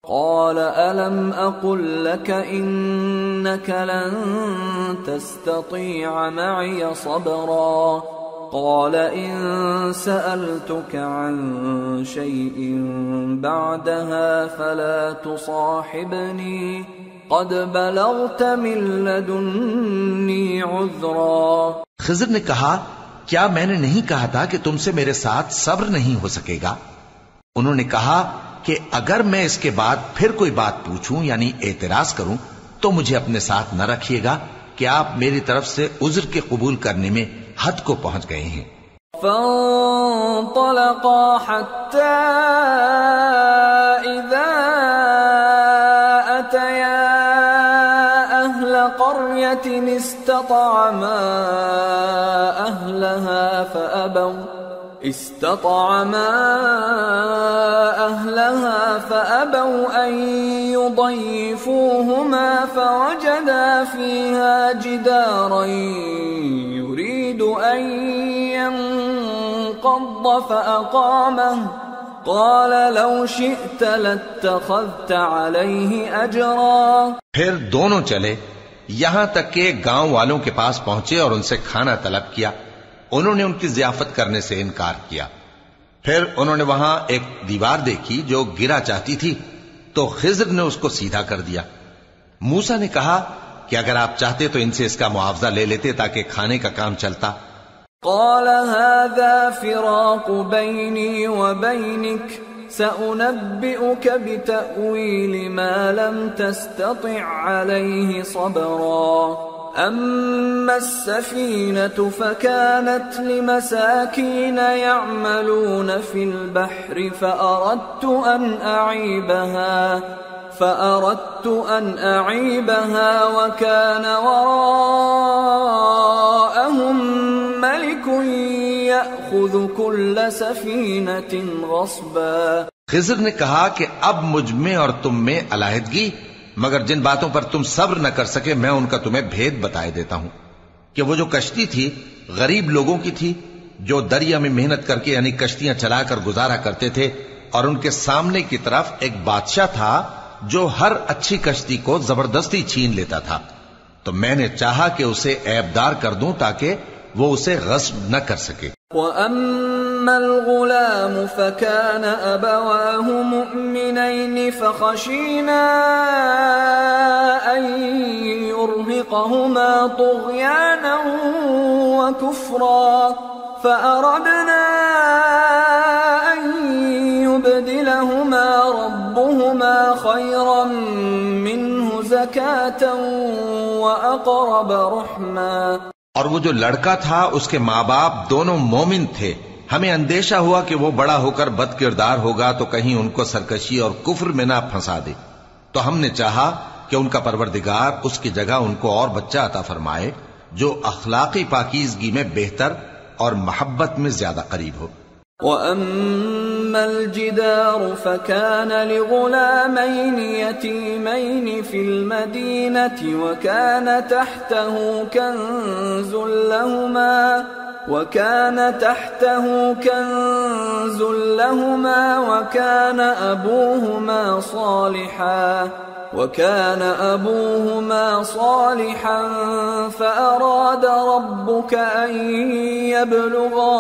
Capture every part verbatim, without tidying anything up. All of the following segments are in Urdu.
قال ألم أقل لك إنك لن تستطيع معي صبرا قال إن سألتك عن شيء بعدها فلا تصاحبني قد بلغت من لدني عذرا. خضر نے کہا کیا میں نے نہیں کہا تھا کہ تم سے میرے ساتھ صبر نہیں ہو سکے گا؟ انہوں نے کہا کہ اگر میں اس کے بعد پھر کوئی بات پوچھوں یعنی اعتراض کروں تو مجھے اپنے ساتھ نہ رکھیے گا کہ آپ میری طرف سے عذر کے قبول کرنے میں حد کو پہنچ گئے ہیں. فانطلقا حتى إذا أتيا أهل قرية استطعما أهلها فأبوا استطعما أهلها فأبوا أن يضيفوهما فوجدا فيها جدارا يريد أن ينقض فأقامه قال لو شئت لاتخذت عليه أجرا. پھر دونوں چلے یہاں تک کہ گاؤں والوں کے پاس پہنچے اور ان سے کھانا طلب کیا. انہوں نے ان کی ضیافت کرنے سے انکار کیا. پھر انہوں نے وہاں ایک دیوار دیکھی جو گرا چاہتی تھی تو خضر نے اس کو سیدھا کر دیا. موسیٰ نے کہا کہ اگر آپ چاہتے تو ان سے اس کا معاوضہ لے لیتے تاکہ کھانے کا کام چلتا. قال هذا فراق بيني وبينك سأنبئك بتأويل ما لم تستطع عليه صبرا. أما السفينة فكانت لمساكين يعملون في البحر فأردت أن أعيبها فأردت أن أعيبها وكان وراءهم ملك يأخذ كل سفينة غصبا. خضر نے کہا کہ اب مجھ میں اور تم میں علیحدگی مگر جن باتوں پر تم صبر نہ کر سکے میں ان کا تمہیں بھید بتائے دیتا ہوں کہ وہ جو کشتی تھی غریب لوگوں کی تھی جو دریا میں محنت کر کے یعنی کشتیاں چلا کر گزارا کرتے تھے اور ان کے سامنے کی طرف ایک بادشاہ تھا جو ہر اچھی کشتی کو زبردستی چھین لیتا تھا. تو میں نے چاہا کہ اسے عیبدار کر دوں تاکہ وہ اسے غصب نہ کر سکے. وَأَمَّا الْغُلَامُ فَكَانَ أَبَوَاهُ مُؤْمِنَيْنِ فَخَشِينَا أَن يُرْهِقَهُمَا طُغْيَانًا وَكُفْرًا فَأَرَدْنَا أَن يُبْدِلَهُمَا رَبُّهُمَا خَيْرًا مِّنْهُ زَكَاةً وَأَقْرَبَ رُحْمًا. اور وہ جو لڑکا تھا اس کے ماں باپ دونوں مومن تھے. ہمیں اندیشہ ہوا کہ وہ بڑا ہو کر بد کردار ہوگا تو کہیں ان کو سرکشی اور کفر میں نہ پھنسا دے. تو ہم نے چاہا کہ ان کا پروردگار اس کی جگہ ان کو اور بچہ عطا فرمائے جو اخلاقی پاکیزگی میں بہتر اور محبت میں زیادہ قریب ہو. وَأَمَّا الْجِدَارُ فَكَانَ لِغُلَامَيْنِ يَتِيمَيْنِ فِي الْمَدِينَةِ وَكَانَ تَحْتَهُ كَنْزٌ لَهُمَا وَكَانَ تَحْتَهُ كَنْزٌ لَهُمَا وَكَانَ أَبُوهُمَا صَالِحًا وَكَانَ أَبُوهُمَا صَالِحًا فَأَرَادَ رَبُّكَ أَن يَبْلُغَا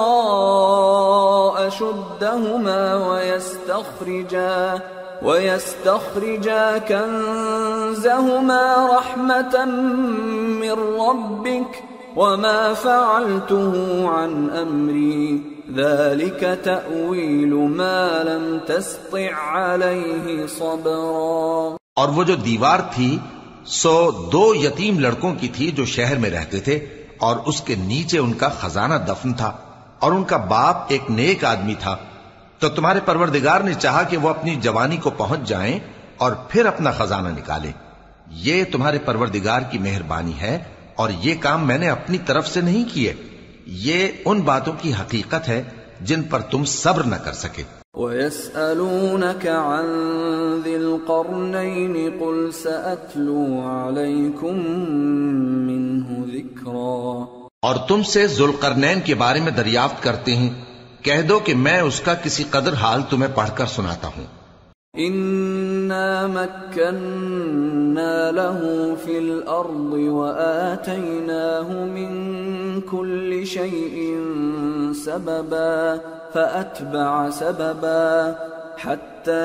أَشُدَّهُمَا وَيَسْتَخْرِجَا وَيَسْتَخْرِجَا كَنزَهُمَا رَحْمَةً مِّن رَّبِّكَ وَمَا فَعَلْتُهُ عَنْ أَمْرِي ذَلِكَ تَأْوِيلُ مَا لَمْ تَسْطِع عَلَيْهِ صَبْرًا. اور وہ جو دیوار تھی سو دو یتیم لڑکوں کی تھی جو شہر میں رہتے تھے اور اس کے نیچے ان کا خزانہ دفن تھا اور ان کا باپ ایک نیک آدمی تھا. تو تمہارے پروردگار نے چاہا کہ وہ اپنی جوانی کو پہنچ جائیں اور پھر اپنا خزانہ نکالیں. یہ تمہارے پروردگار کی مہربانی ہے اور یہ کام میں نے اپنی طرف سے نہیں کیے. یہ ان باتوں کی حقیقت ہے جن پر تم صبر نہ کر سکے. وَيَسْأَلُونَكَ عَنْ ذِي الْقَرْنَيْنِ قُلْ سَأَتْلُو عَلَيْكُمْ مِنْهُ ذِكْرًا. اور تم سے ذوالقرنین کے بارے میں دریافت کرتے ہیں کہہ دو کہ میں اس کا کسی قدر حال تمہیں پڑھ کر سناتا ہوں. إِنَّ إنا مكنا له في الأرض وآتيناه من كل شيء سببا فأتبع سببا حتى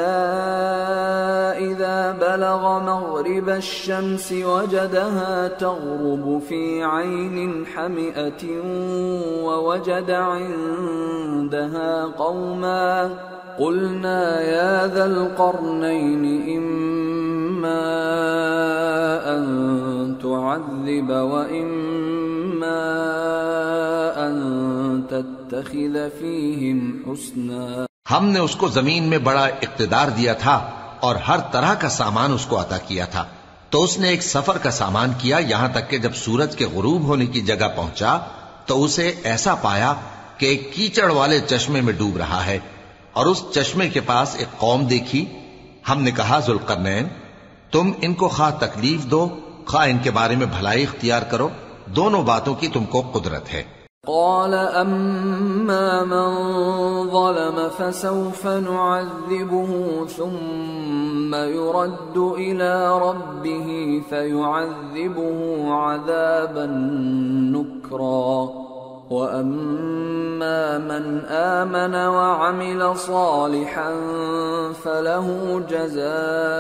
إذا بلغ مغرب الشمس وجدها تغرب في عين حمئة ووجد عندها قوما قلنا يا ذا القرنين إما أن تعذب وإما أن تتخذ فيهم حسنا. ہم نے اس کو زمین میں بڑا اقتدار دیا تھا اور ہر طرح کا سامان اس کو عطا کیا تھا، تو اس نے ایک سفر کا سامان کیا یہاں تک کہ جب سورج کے غروب ہونے کی جگہ پہنچا تو اسے ایسا پایا کہ ایک کیچڑ والے چشمے میں ڈوب رہا ہے، اور اس چشمے کے پاس ایک قوم دیکھی. ہم نے کہا ذوالقرنین تم ان کو خواہ تکلیف دو خواہ ان کے بارے میں بھلائی اختیار کرو، دونوں باتوں کی تم کو قدرت ہے. قال أما من ظلم فسوف نعذبه ثم يرد إلى ربه فيعذبه عذابا نكرا وأما من آمن وعمل صالحا فله جزاء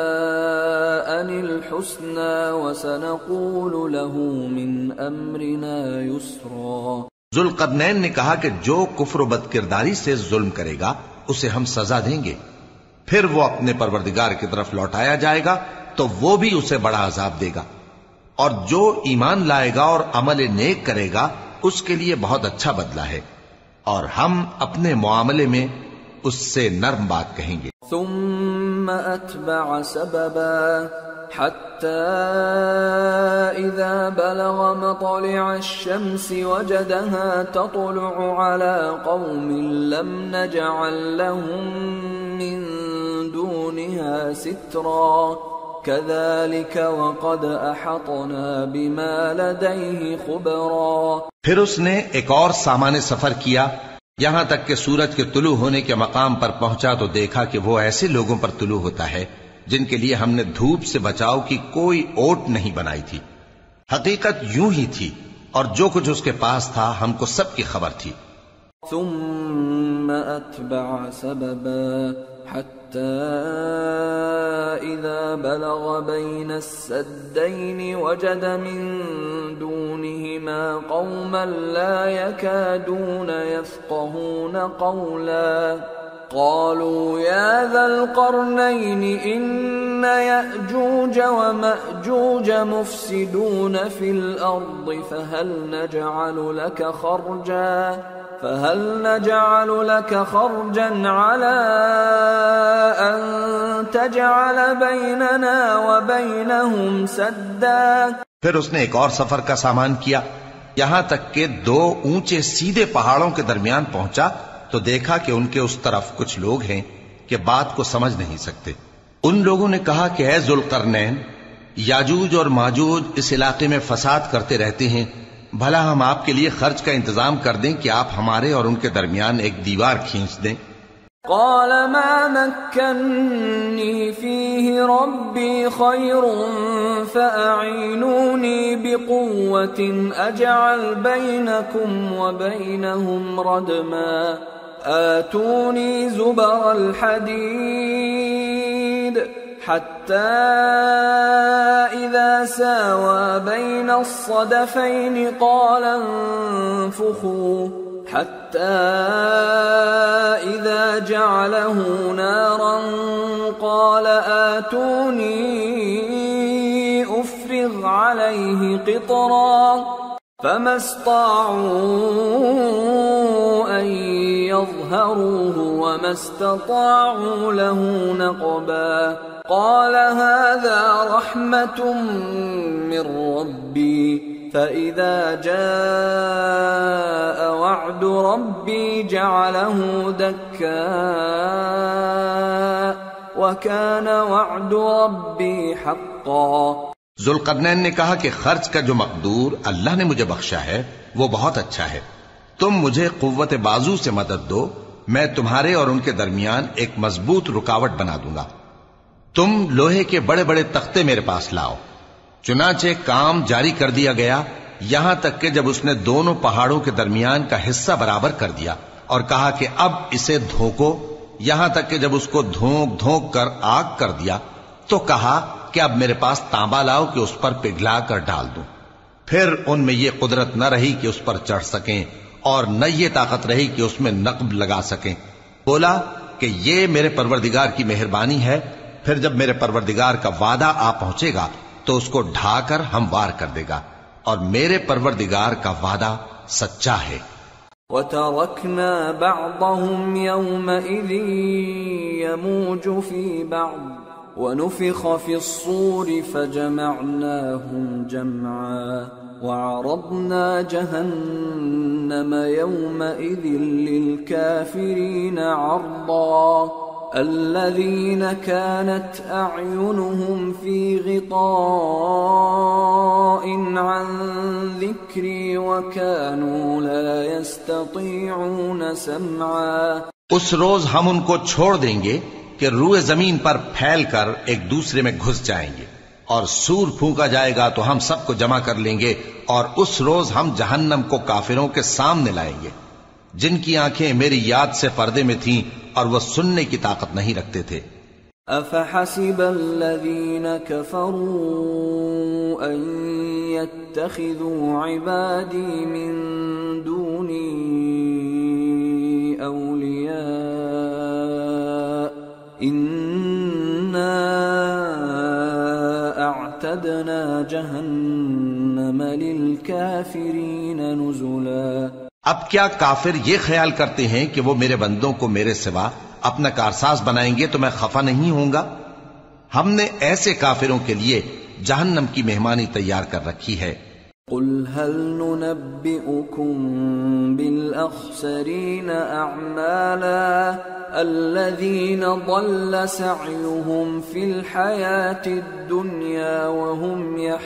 الحسنى وسنقول له من أمرنا يسرا. ذوالقرنین نے کہا کہ جو کفر و بد کرداری سے ظلم کرے گا اسے ہم سزا دیں گے، پھر وہ اپنے پروردگار کی طرف لوٹایا جائے گا تو وہ بھی اسے بڑا عذاب دے گا، اور جو ایمان لائے گا اور عمل نیک کرے گا اس کے لیے بہت اچھا بدلہ ہے، اور ہم اپنے معاملے میں اس سے نرم بات کہیں گے. ثم اتبع سببا حتى إذا بلغ مطلع الشمس وجدها تطلع على قوم لم نجعل لهم من دونها سترا كذلك وقد أحطنا بما لديه خبرا. پھر اس نے ایک اور سامان سفر کیا یہاں تک کہ سورج کے طلوع ہونے کے مقام پر پہنچا تو دیکھا کہ وہ ایسے لوگوں پر طلوع ہوتا ہے جن کے لیے ہم نے دھوپ سے بچاؤ کی کوئی اوٹ نہیں بنائی تھی. حقیقت یوں ہی تھی اور جو کچھ اس کے پاس تھا ہم کو سب کی خبر تھی. ثم اتبع سببا حتى إذا بلغ بين السدين وجد من دونهما قوما لا يكادون يفقهون قولا قالوا يا ذا القرنين إن يأجوج ومأجوج مفسدون في الأرض فهل نجعل لك خرجا فهل نجعل لك خرجا على أن تجعل بيننا وبينهم سدا. پھر اس نے ایک اور سفر کا سامان کیا یہاں تک کہ دو اونچے سیدھے پہاڑوں کے درمیان پہنچا تو دیکھا کہ ان کے اس طرف کچھ لوگ ہیں کہ بات کو سمجھ نہیں سکتے. ان لوگوں نے کہا کہ اے ذوالقرنین یاجوج اور ماجوج اس علاقے میں فساد کرتے رہتے ہیں، بھلا ہم آپ کے لیے خرچ کا انتظام کر دیں کہ آپ ہمارے اور ان کے درمیان ایک دیوار کھینچ دیں. قال ما مكنني فيه ربي خير فأعينوني بقوة أجعل بينكم وبينهم ردما آتوني زبر الحديد حتى إذا ساوى بين الصدفين قال انفخوا حتى إذا جعله نارا قال آتوني أفرغ عليه قطرا فما استطاعوا أن يظهروه وما استطاعوا له نقبا. قال هذا رحمة من ربي فإذا جاء وعد ربي جعله دكا وكان وعد ربي حقا. ذوالقرنین نے کہا کہ خرچ کا جو مقدور اللہ نے مجھے بخشا ہے وہ بہت اچھا ہے، تم مجھے قوت بازو سے مدد دو، میں تمہارے اور ان کے درمیان ایک مضبوط رکاوٹ بنا دوں گا. تم لوہے کے بڑے بڑے تختے میرے پاس لاؤ۔ چنانچہ کام جاری کر دیا گیا، یہاں تک کہ جب اس نے دونوں پہاڑوں کے درمیان کا حصہ برابر کر دیا اور کہا کہ اب اسے دھوکو، یہاں تک کہ جب اس کو دھونک دھونک کر آگ کر دیا تو کہا کہ اب میرے پاس تانبا لاؤ کہ اس پر پگھلا کر ڈال دوں۔ پھر ان میں یہ قدرت نہ رہی کہ اس پر چڑھ سکیں اور نہ یہ طاقت رہی کہ اس میں نقب لگا سکیں۔ بولا کہ یہ میرے پروردگار کی مہربانی ہے، پھر جب میرے پروردگار کا وعدہ آ پہنچے گا تو اس کو ڈھا کر ہموار کر دے گا، اور میرے پروردگار کا وعدہ سچا ہے۔ وَتَرَكْنَا بَعْضَهُمْ يَوْمَئِذٍ يَمُوجُ فِي بَعْضٍ وَنُفِخَ فِي الصُّورِ فَجَمَعْنَاهُمْ جَمْعًا وَعَرَضْنَا جَهَنَّمَ يَوْمَئِذٍ لِلْكَافِرِينَ عَرْضًا الذين كانت أعينهم في غطاء عن ذكري وكانوا لا يستطيعون سمعا۔ اس روز ہم ان کو چھوڑ دیں گے کہ روئے زمین پر پھیل کر ایک دوسرے میں گھس جائیں گے، اور سور پھونکا جائے گا تو ہم سب کو جمع کر لیں گے، اور اس روز ہم جہنم کو کافروں کے سامنے لائیں گے جن کی آنکھیں میری یاد سے پردے میں تھیں اور وہ سننے کی طاقت نہیں رکھتے تھے۔ أَفَحَسِبَ الَّذِينَ كَفَرُوا أَن يَتَّخِذُوا عِبَادِي مِن دُونِي أَوْلِيَاءَ إِنَّا أَعْتَدْنَا جَهَنَّمَ لِلْكَافِرِينَ نُزُلًا۔ اب کیا کافر یہ خیال کرتے ہیں کہ وہ میرے بندوں کو میرے سوا اپنا کارساز بنائیں گے تو میں خفا نہیں ہوں گا؟ ہم نے ایسے کافروں کے لیے جہنم کی مہمانی تیار کر رکھی ہے۔ قل هل ننبئكم بالأخسرين أعمالا الذين ضل سعيهم في الحياة الدنيا وهم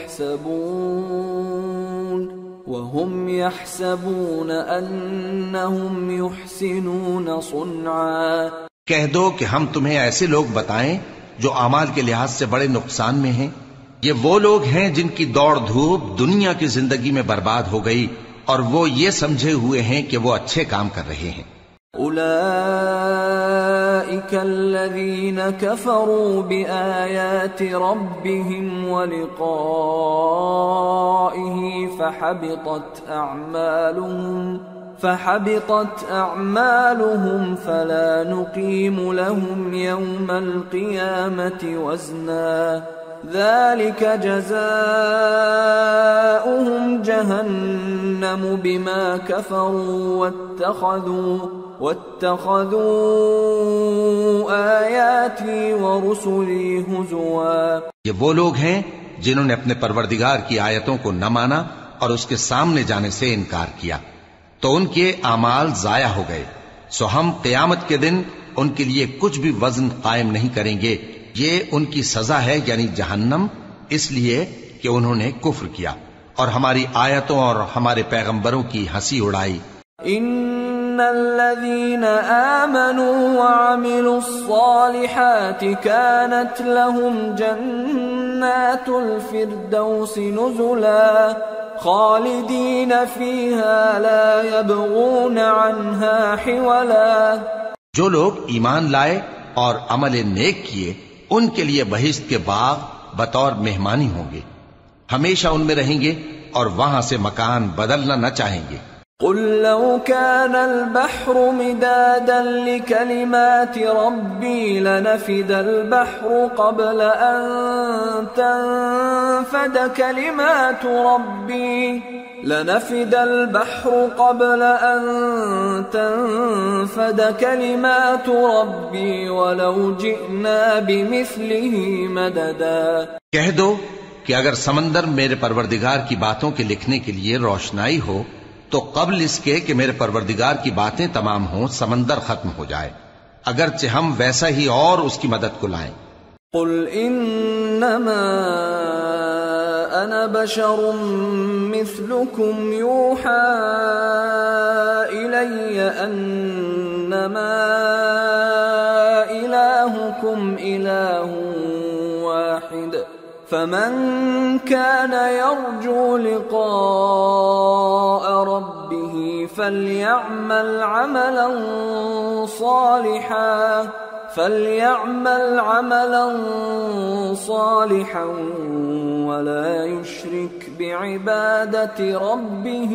يحسبون وهم يحسبون أنهم يحسنون صنعا۔ کہہ دو کہ ہم تمہیں ایسے لوگ بتائیں جو اعمال کے لحاظ سے بڑے نقصان میں ہیں۔ یہ وہ لوگ ہیں جن کی دوڑ دھوپ دنیا کی زندگی میں برباد ہو گئی اور وہ یہ سمجھے ہوئے ہیں کہ وہ اچھے کام کر رہے ہیں۔ أولئك الذين كفروا بآيات ربهم ولقائه فحبطت أعمالهم فحبطت أعمالهم فلا نقيم لهم يوم القيامة وزنا ذلك جزاؤهم جهنم بما كفروا واتخذوا واتخذوا آياتي ورسلي هزوا۔ یہ وہ لوگ ہیں جنہوں نے اپنے پروردگار کی آیتوں کو نہ مانا اور اس کے سامنے جانے سے انکار کیا تو ان کے اعمال ضائع ہو گئے، سو ہم قیامت کے دن ان کے لیے کچھ بھی وزن قائم نہیں کریں گے۔ یہ ان کی سزا ہے یعنی جہنم، اس لیے کہ انہوں نے کفر کیا اور ہماری آیتوں اور ہمارے پیغمبروں کی ہنسی اڑائی۔ ان الذين آمنوا وعملوا الصالحات كانت لهم جنات الفردوس نزلا خالدين فيها لا يبغون عنها حولا۔ جو لوگ ایمان لائے اور عمل نیک کیے ان کے لیے بہشت کے باغ بطور مہمانی ہوں گے، ہمیشہ ان میں رہیں گے اور وہاں سے مکان بدلنا نہ چاہیں گے۔ قل لو كان البحر مدادا لكلمات ربي لنفد البحر قبل أن تنفد كلمات ربي لنفد البحر قبل أن تنفد كلمات ربي ولو جئنا بمثله مددا۔ کہہ دو کہ اگر سمندر میرے پروردگار کی باتوں کے لکھنے کے لیے روشنائی ہو تو قبل اس کے کہ میرے پروردگار کی باتیں تمام ہوں سمندر ختم ہو جائے، اگرچہ ہم ویسا ہی اور اس کی مدد کو لائیں۔ قل انما انا بشر مثلكم يوحى الي انما الهكم اله واحد فمن كان يرجو لقاء ربه فليعمل عملا صالحا فليعمل عملا صالحا ولا يشرك بعبادة ربه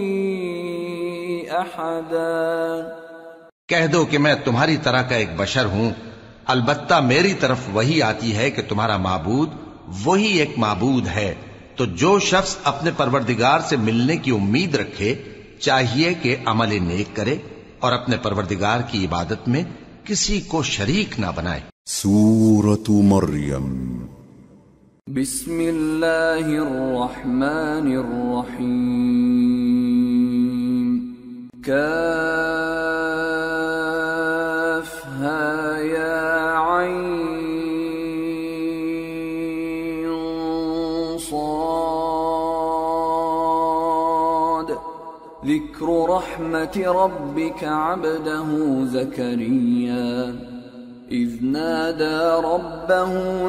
أحدا۔ کہہ دو کہ میں تمہاری طرح کا ایک بشر ہوں، البتہ میری طرف وہی آتی ہے کہ تمہارا معبود وہی ایک معبود ہے، تو جو شخص اپنے پروردگار سے ملنے کی امید رکھے چاہیے کہ عمل نیک کرے اور اپنے پروردگار کی عبادت میں کسی کو شریک نہ بنائے۔ سورة مریم۔ بسم اللہ الرحمن الرحیم۔ کافہا یا عین صاد۔ ذکر رحمت ربک عبدہ زکریا اذ نادى ربه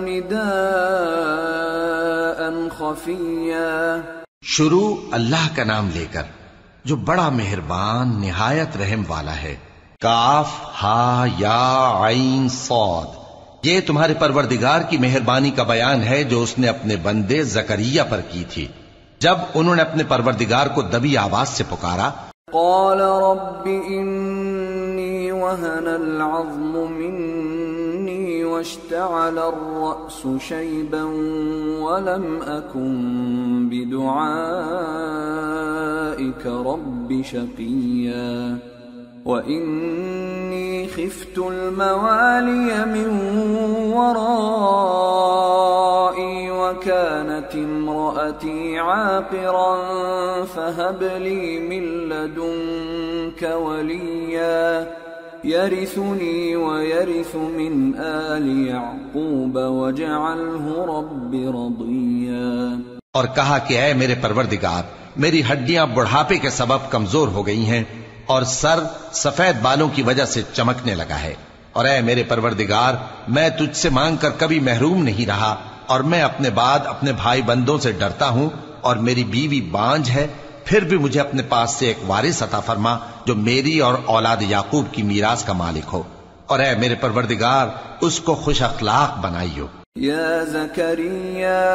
نداء خفيا۔ شروع اللہ کا نام لے کر جو بڑا مہربان نہایت رحم والا ہے۔ کاف ہا یا عین صاد، یہ تمہارے پروردگار کی مہربانی کا بیان ہے جو اس نے اپنے بندے زکریا پر کی تھی جب انہوں نے اپنے پروردگار کو دبی آواز سے پکارا۔ قال رب انی وهن العظم مني واشتعل الرأس شيبا ولم أكن بدعائك رب شقيا وإني خفت الموالي من ورائي وكانت امرأتي عاقرا فهب لي من لدنك وليا يرثني ويرث من آل يعقوب واجعله رب رضيا۔ اور کہا کہ اے میرے پروردگار، میری ہڈیاں بڑھاپے کے سبب کمزور ہو گئی ہیں اور سر سفید بالوں کی وجہ سے چمکنے لگا ہے، اور اے میرے پروردگار میں تجھ سے مانگ کر کبھی محروم نہیں رہا، اور میں اپنے بعد اپنے بھائی بندوں سے ڈرتا ہوں، اور میری بیوی بانجھ ہے، پھر بھی مجھے اپنے پاس سے ایک وارث عطا فرما جو میری اور اولاد یعقوب کی میراث کا مالک ہو، اور اے میرے پروردگار اس کو خوش اخلاق بنائیو۔ یا زکریا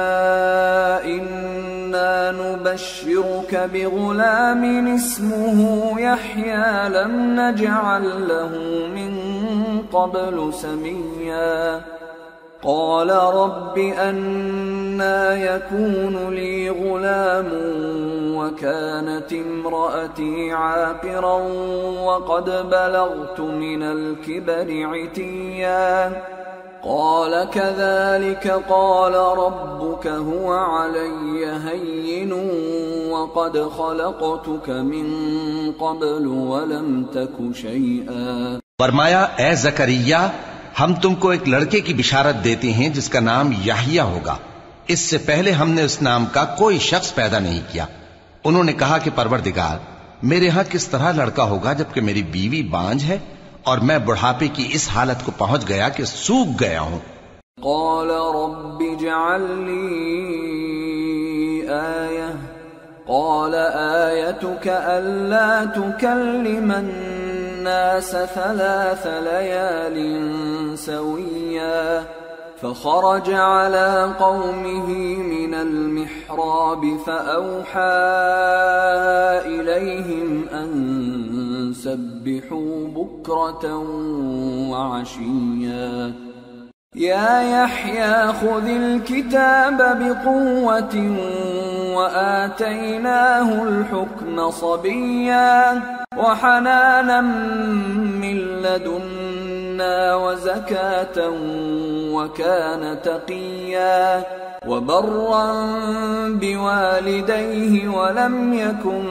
انا نبشرک بغلام اسمه یحیی لم نجعل له من قبل سمیا۔ قال رب أنا يكون لي غلام وكانت امرأتي عاقرا وقد بلغت من الكبر عتيا قال كذلك قال ربك هو علي هين وقد خلقتك من قبل ولم تك شيئا۔ فرمایا اے زکریا ہم تم کو ایک لڑکے کی بشارت دیتے ہیں جس کا نام یحییٰ ہوگا، اس سے پہلے ہم نے اس نام کا کوئی شخص پیدا نہیں کیا۔ انہوں نے کہا کہ پروردگار میرے ہاں کس طرح لڑکا ہوگا جبکہ میری بیوی بانجھ ہے اور میں بڑھاپے کی اس حالت کو پہنچ گیا کہ سوکھ گیا ہوں۔ قال رب اجعل لي آية قال آيتك ألا تكلم الناس ثلاث ليال سويا فخرج على قومه من المحراب فأوحى إليهم أن سبحوا بكرة وعشيا يا يحيى خذ الكتاب بقوة وآتيناه الحكم صبيا وحنانا من لدنا وزكاة وكان تقيا وبرا بوالديه ولم يكن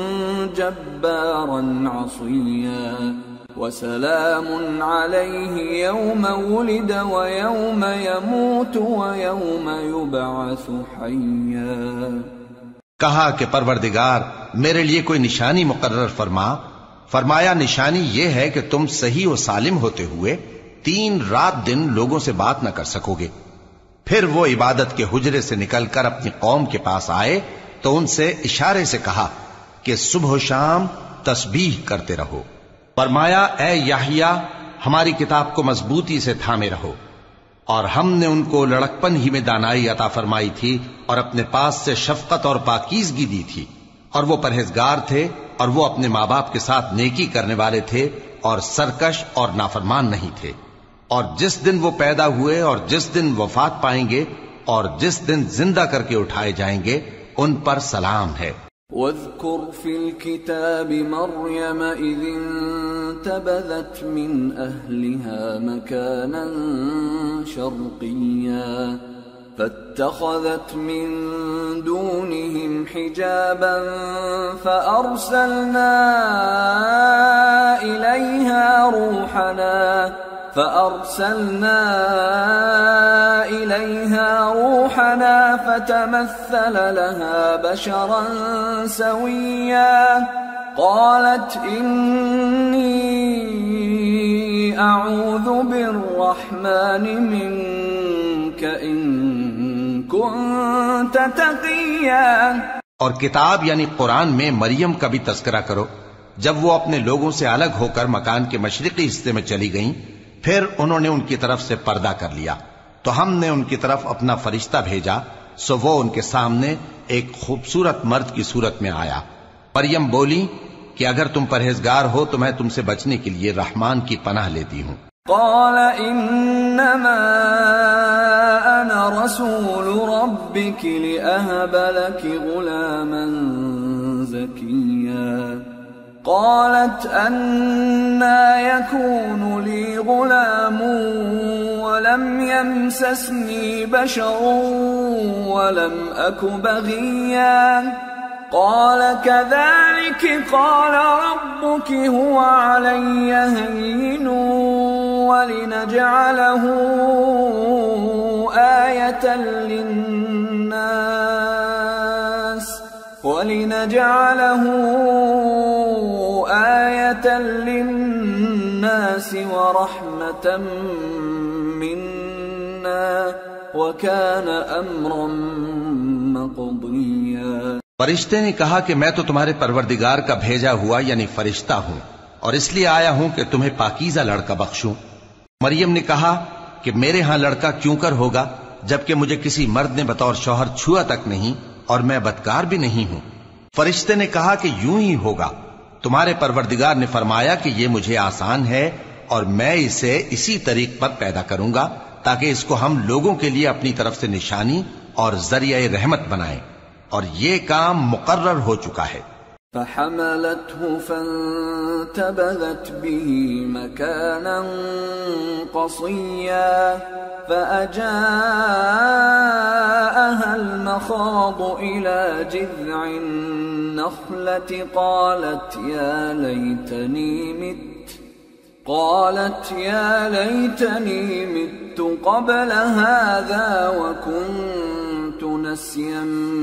جبارا عصيا وسلام عليه يوم ولد ويوم يموت ويوم يبعث حيا۔ کہا کہ پروردگار میرے لیے کوئی نشانی مقرر فرما۔ فرمایا نشانی یہ ہے کہ تم صحیح و سالم ہوتے ہوئے تین رات دن لوگوں سے بات نہ کر سکو گے، پھر وہ عبادت کے حجرے سے نکل کر اپنی قوم کے پاس آئے تو ان سے اشارے سے کہا کہ صبح و شام تسبیح کرتے رہو۔ فرمایا اے یحییٰ ہماری کتاب کو مضبوطی سے تھامے رہو، اور ہم نے ان کو لڑکپن ہی میں دانائی عطا فرمائی تھی اور اپنے پاس سے شفقت اور پاکیزگی دی تھی، اور وہ پرہیزگار تھے اور وہ اپنے ماں باپ کے ساتھ نیکی کرنے والے تھے اور سرکش اور نافرمان نہیں تھے۔ اور جس دن وہ پیدا ہوئے اور جس دن وفات پائیں گے اور جس دن زندہ کر کے اٹھائے جائیں گے ان پر سلام ہے۔ واذكر في الكتاب مريم إذ انتبذت من أهلها مكانا شرقيا فاتخذت من دونهم حجابا فأرسلنا إليها روحنا فأرسلنا إليها روحنا فتمثل لها بشرا سويا قالت إني أعوذ بالرحمن منك إن كنت تقيا۔ اور کتاب یعنی قرآن میں مریم کا بھی تذکرہ کرو جب وہ اپنے لوگوں سے الگ ہو کر مکان کے مشرقی حصے میں چلی گئیں، پھر انہوں نے ان کی طرف سے پردہ کر لیا تو ہم نے ان کی طرف اپنا فرشتہ بھیجا، سو وہ ان کے سامنے ایک خوبصورت مرد کی صورت میں آیا۔ مریم بولی کہ اگر تم پرہیزگار ہو تو میں تم سے بچنے کے لیے رحمان کی پناہ لیتی ہوں۔ قال انما انا رسول ربك لأهب لك غلاما زكيا قالت أنى يكون لي غلام ولم يمسسني بشر ولم أك بغيا قال كذلك قال ربك هو علي هين ولنجعله آية للناس ولنجعله آية للناس ورحمة منا وكان أمرا مقضيا۔ فرشتے نے کہا کہ میں تو تمہارے پروردگار کا بھیجا ہوا یعنی فرشتہ ہوں، اور اس لیے آیا ہوں کہ تمہیں پاکیزہ لڑکا بخشوں۔ مریم نے کہا کہ میرے ہاں لڑکا کیوں کر ہوگا جبکہ مجھے کسی مرد نے بطور شوہر چھوا تک نہیں اور میں بدکار بھی نہیں ہوں۔ فرشتے نے کہا کہ یوں ہی ہوگا، تمہارے پروردگار نے فرمایا کہ یہ مجھے آسان ہے اور میں اسے اسی طریق پر پیدا کروں گا تاکہ اس کو ہم لوگوں کے لیے اپنی طرف سے نشانی اور ذریعہ رحمت بنائیں، اور یہ کام مقرر ہو چکا ہے۔ فحملته فانتبذت به مكانا قصيا فأجاءها المخاض إلى جذع النخلة قالت يا ليتني مت قالت يا ليتني مت قبل هذا وكنت نسيا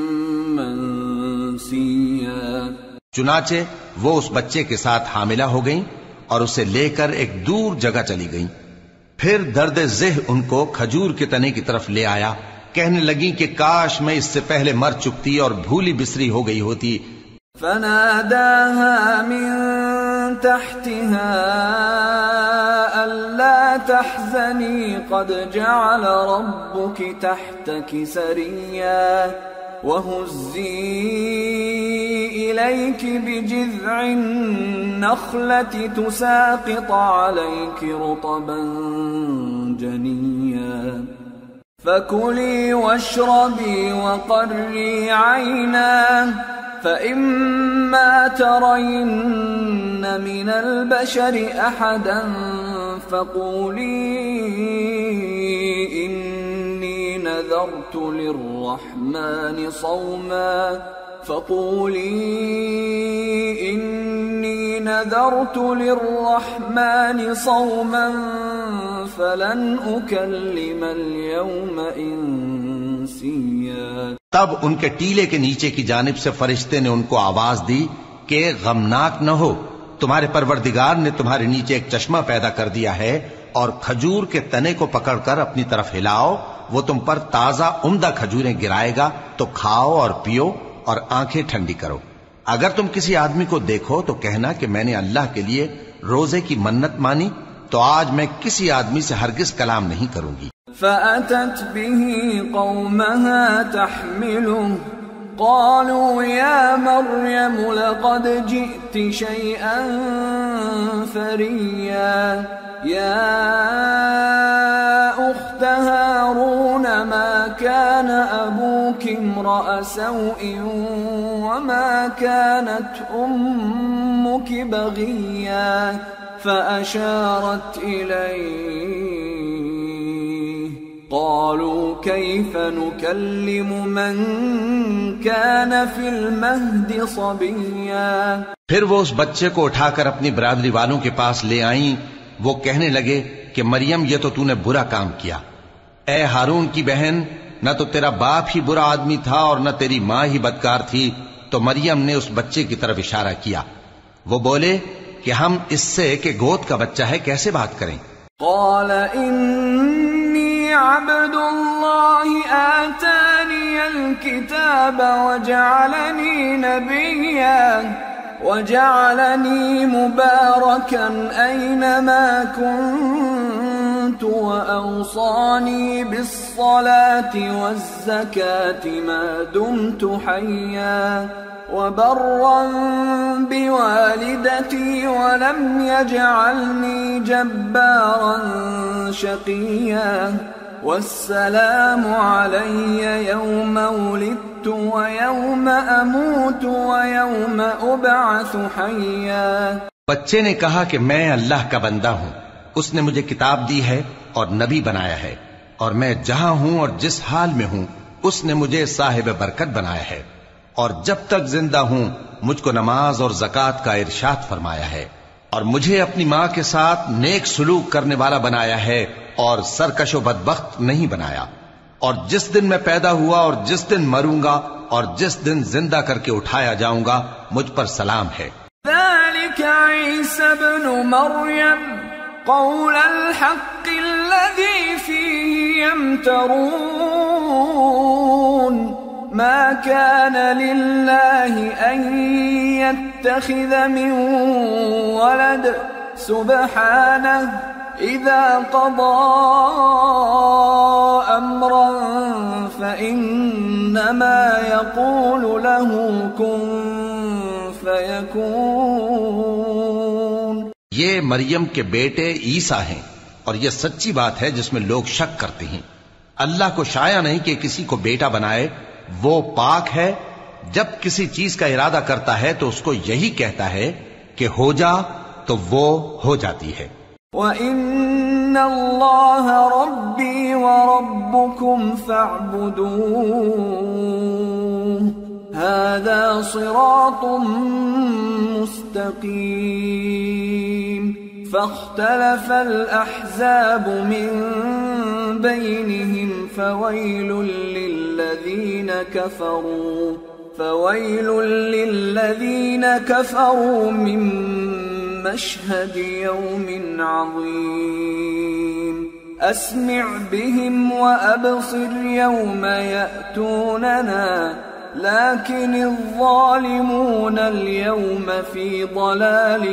منسيا۔ چنانچہ وہ اس بچے کے ساتھ حاملہ ہو گئیں اور اسے لے کر ایک دور جگہ چلی گئیں۔ پھر درد ذہ ان کو کھجور کے تنے کی طرف لے آیا، کہنے لگیں کہ کاش میں اس سے پہلے مر چکتی اور بھولی بسری ہو گئی ہوتی۔ فناداها من تحتها ألا تحزني قد جعل ربك تحتك سريا وهزي إليك بجذع النخلة تساقط عليك رطبا جنيا فكلي واشربي وقري عينا فإما ترين من البشر أحدا فقولي إني نذرت للرحمن صوما فقولي إني نذرت للرحمن صوما فلن أكلم اليوم إنسيا۔ تب ان کے ٹیلے کے نیچے کی جانب سے فرشتے نے ان کو آواز دی کہ غمناک نہ ہو، تمہارے پروردگار نے تمہارے نیچے ایک چشمہ پیدا کر دیا ہے، اور کھجور کے تنے کو پکڑ کر اپنی طرف ہلاؤ وہ تم پر تازہ عمدہ کھجوریں گرائے گا تو کھاؤ اور پیو اور آنکھیں ٹھنڈی کرو۔ اگر تم کسی آدمی کو دیکھو تو کہنا کہ میں نے اللہ کے لیے روزے کی منت مانی، تو آج میں کسی آدمی سے ہرگز کلام نہیں کروں گی۔ فأتت به قومها تحمله قالوا يا مريم لقد جئت شيئا فريا يا أخت هارون ما كان أبوك امرأ سوء وما كانت أمك بغيا فأشارت إليه قالوا كيف نكلم من كان في المهد صبيا۔ پھر وہ اس بچے کو اٹھا کر اپنی برادری والوں کے پاس لے آئیں۔ وہ کہنے لگے کہ مریم یہ تو تو نے برا کام کیا۔ اے ہارون کی بہن، نہ تو تیرا باپ ہی برا آدمی تھا اور نہ تیری ماں ہی بدکار تھی۔ تو مریم نے اس بچے کی طرف اشارہ کیا۔ وہ بولے کہ ہم اس سے کہ گود کا بچہ ہے کیسے بات کریں؟ قال انی عبد اللہ آتانی الکتاب وجعلنی نبیا وجعلنی مبارکا اینما کنت وأوصانی بالصلاة والزکاة ما دمت حیا وبرا بوالدتي ولم يجعلني جبارا شقيا والسلام علي يوم ولدت ويوم أموت ويوم أبعث حيا۔ بچے نے کہا کہ میں اللہ کا بندہ ہوں، اس نے مجھے کتاب دی ہے اور نبی بنایا ہے، اور میں جہاں ہوں اور جس حال میں ہوں اس نے مجھے صاحب برکت بنایا ہے، اور جب تک زندہ ہوں مجھ کو نماز اور زکوٰۃ کا ارشاد فرمایا ہے، اور مجھے اپنی ماں کے ساتھ نیک سلوک کرنے والا بنایا ہے اور سرکش و بدبخت نہیں بنایا، اور جس دن میں پیدا ہوا اور جس دن مروں گا اور جس دن زندہ کر کے اٹھایا جاؤں گا مجھ پر سلام ہے۔ ذلك عيسى ابن مريم قول الحق الذي فيه يمترون ما كان لله أن يتخذ من ولد سبحانه إذا قضى أمرا فإنما يقول له كن فيكون۔ یہ مریم کے بیٹے عیسیٰ ہیں، اور یہ سچی بات ہے جس میں لوگ شک کرتے ہیں۔ اللہ کو شایع نہیں کہ کسی کو بیٹا بنائے، وہ پاک ہے، جب کسی چیز کا ارادہ کرتا ہے تو اس کو یہی کہتا ہے کہ ہو جا تو وہ ہو جاتی ہے۔ وَإِنَّ اللَّهَ رَبِّي وَرَبُّكُمْ فَاعْبُدُوهُ هَذَا صِرَاطٌ مُسْتَقِيمٌ۔ فاختلف الأحزاب من بينهم فويل للذين كفروا فويل للذين كفروا من مشهد يوم عظيم أسمع بهم وأبصر يوم يأتوننا لكن الظالمون اليوم في ضلال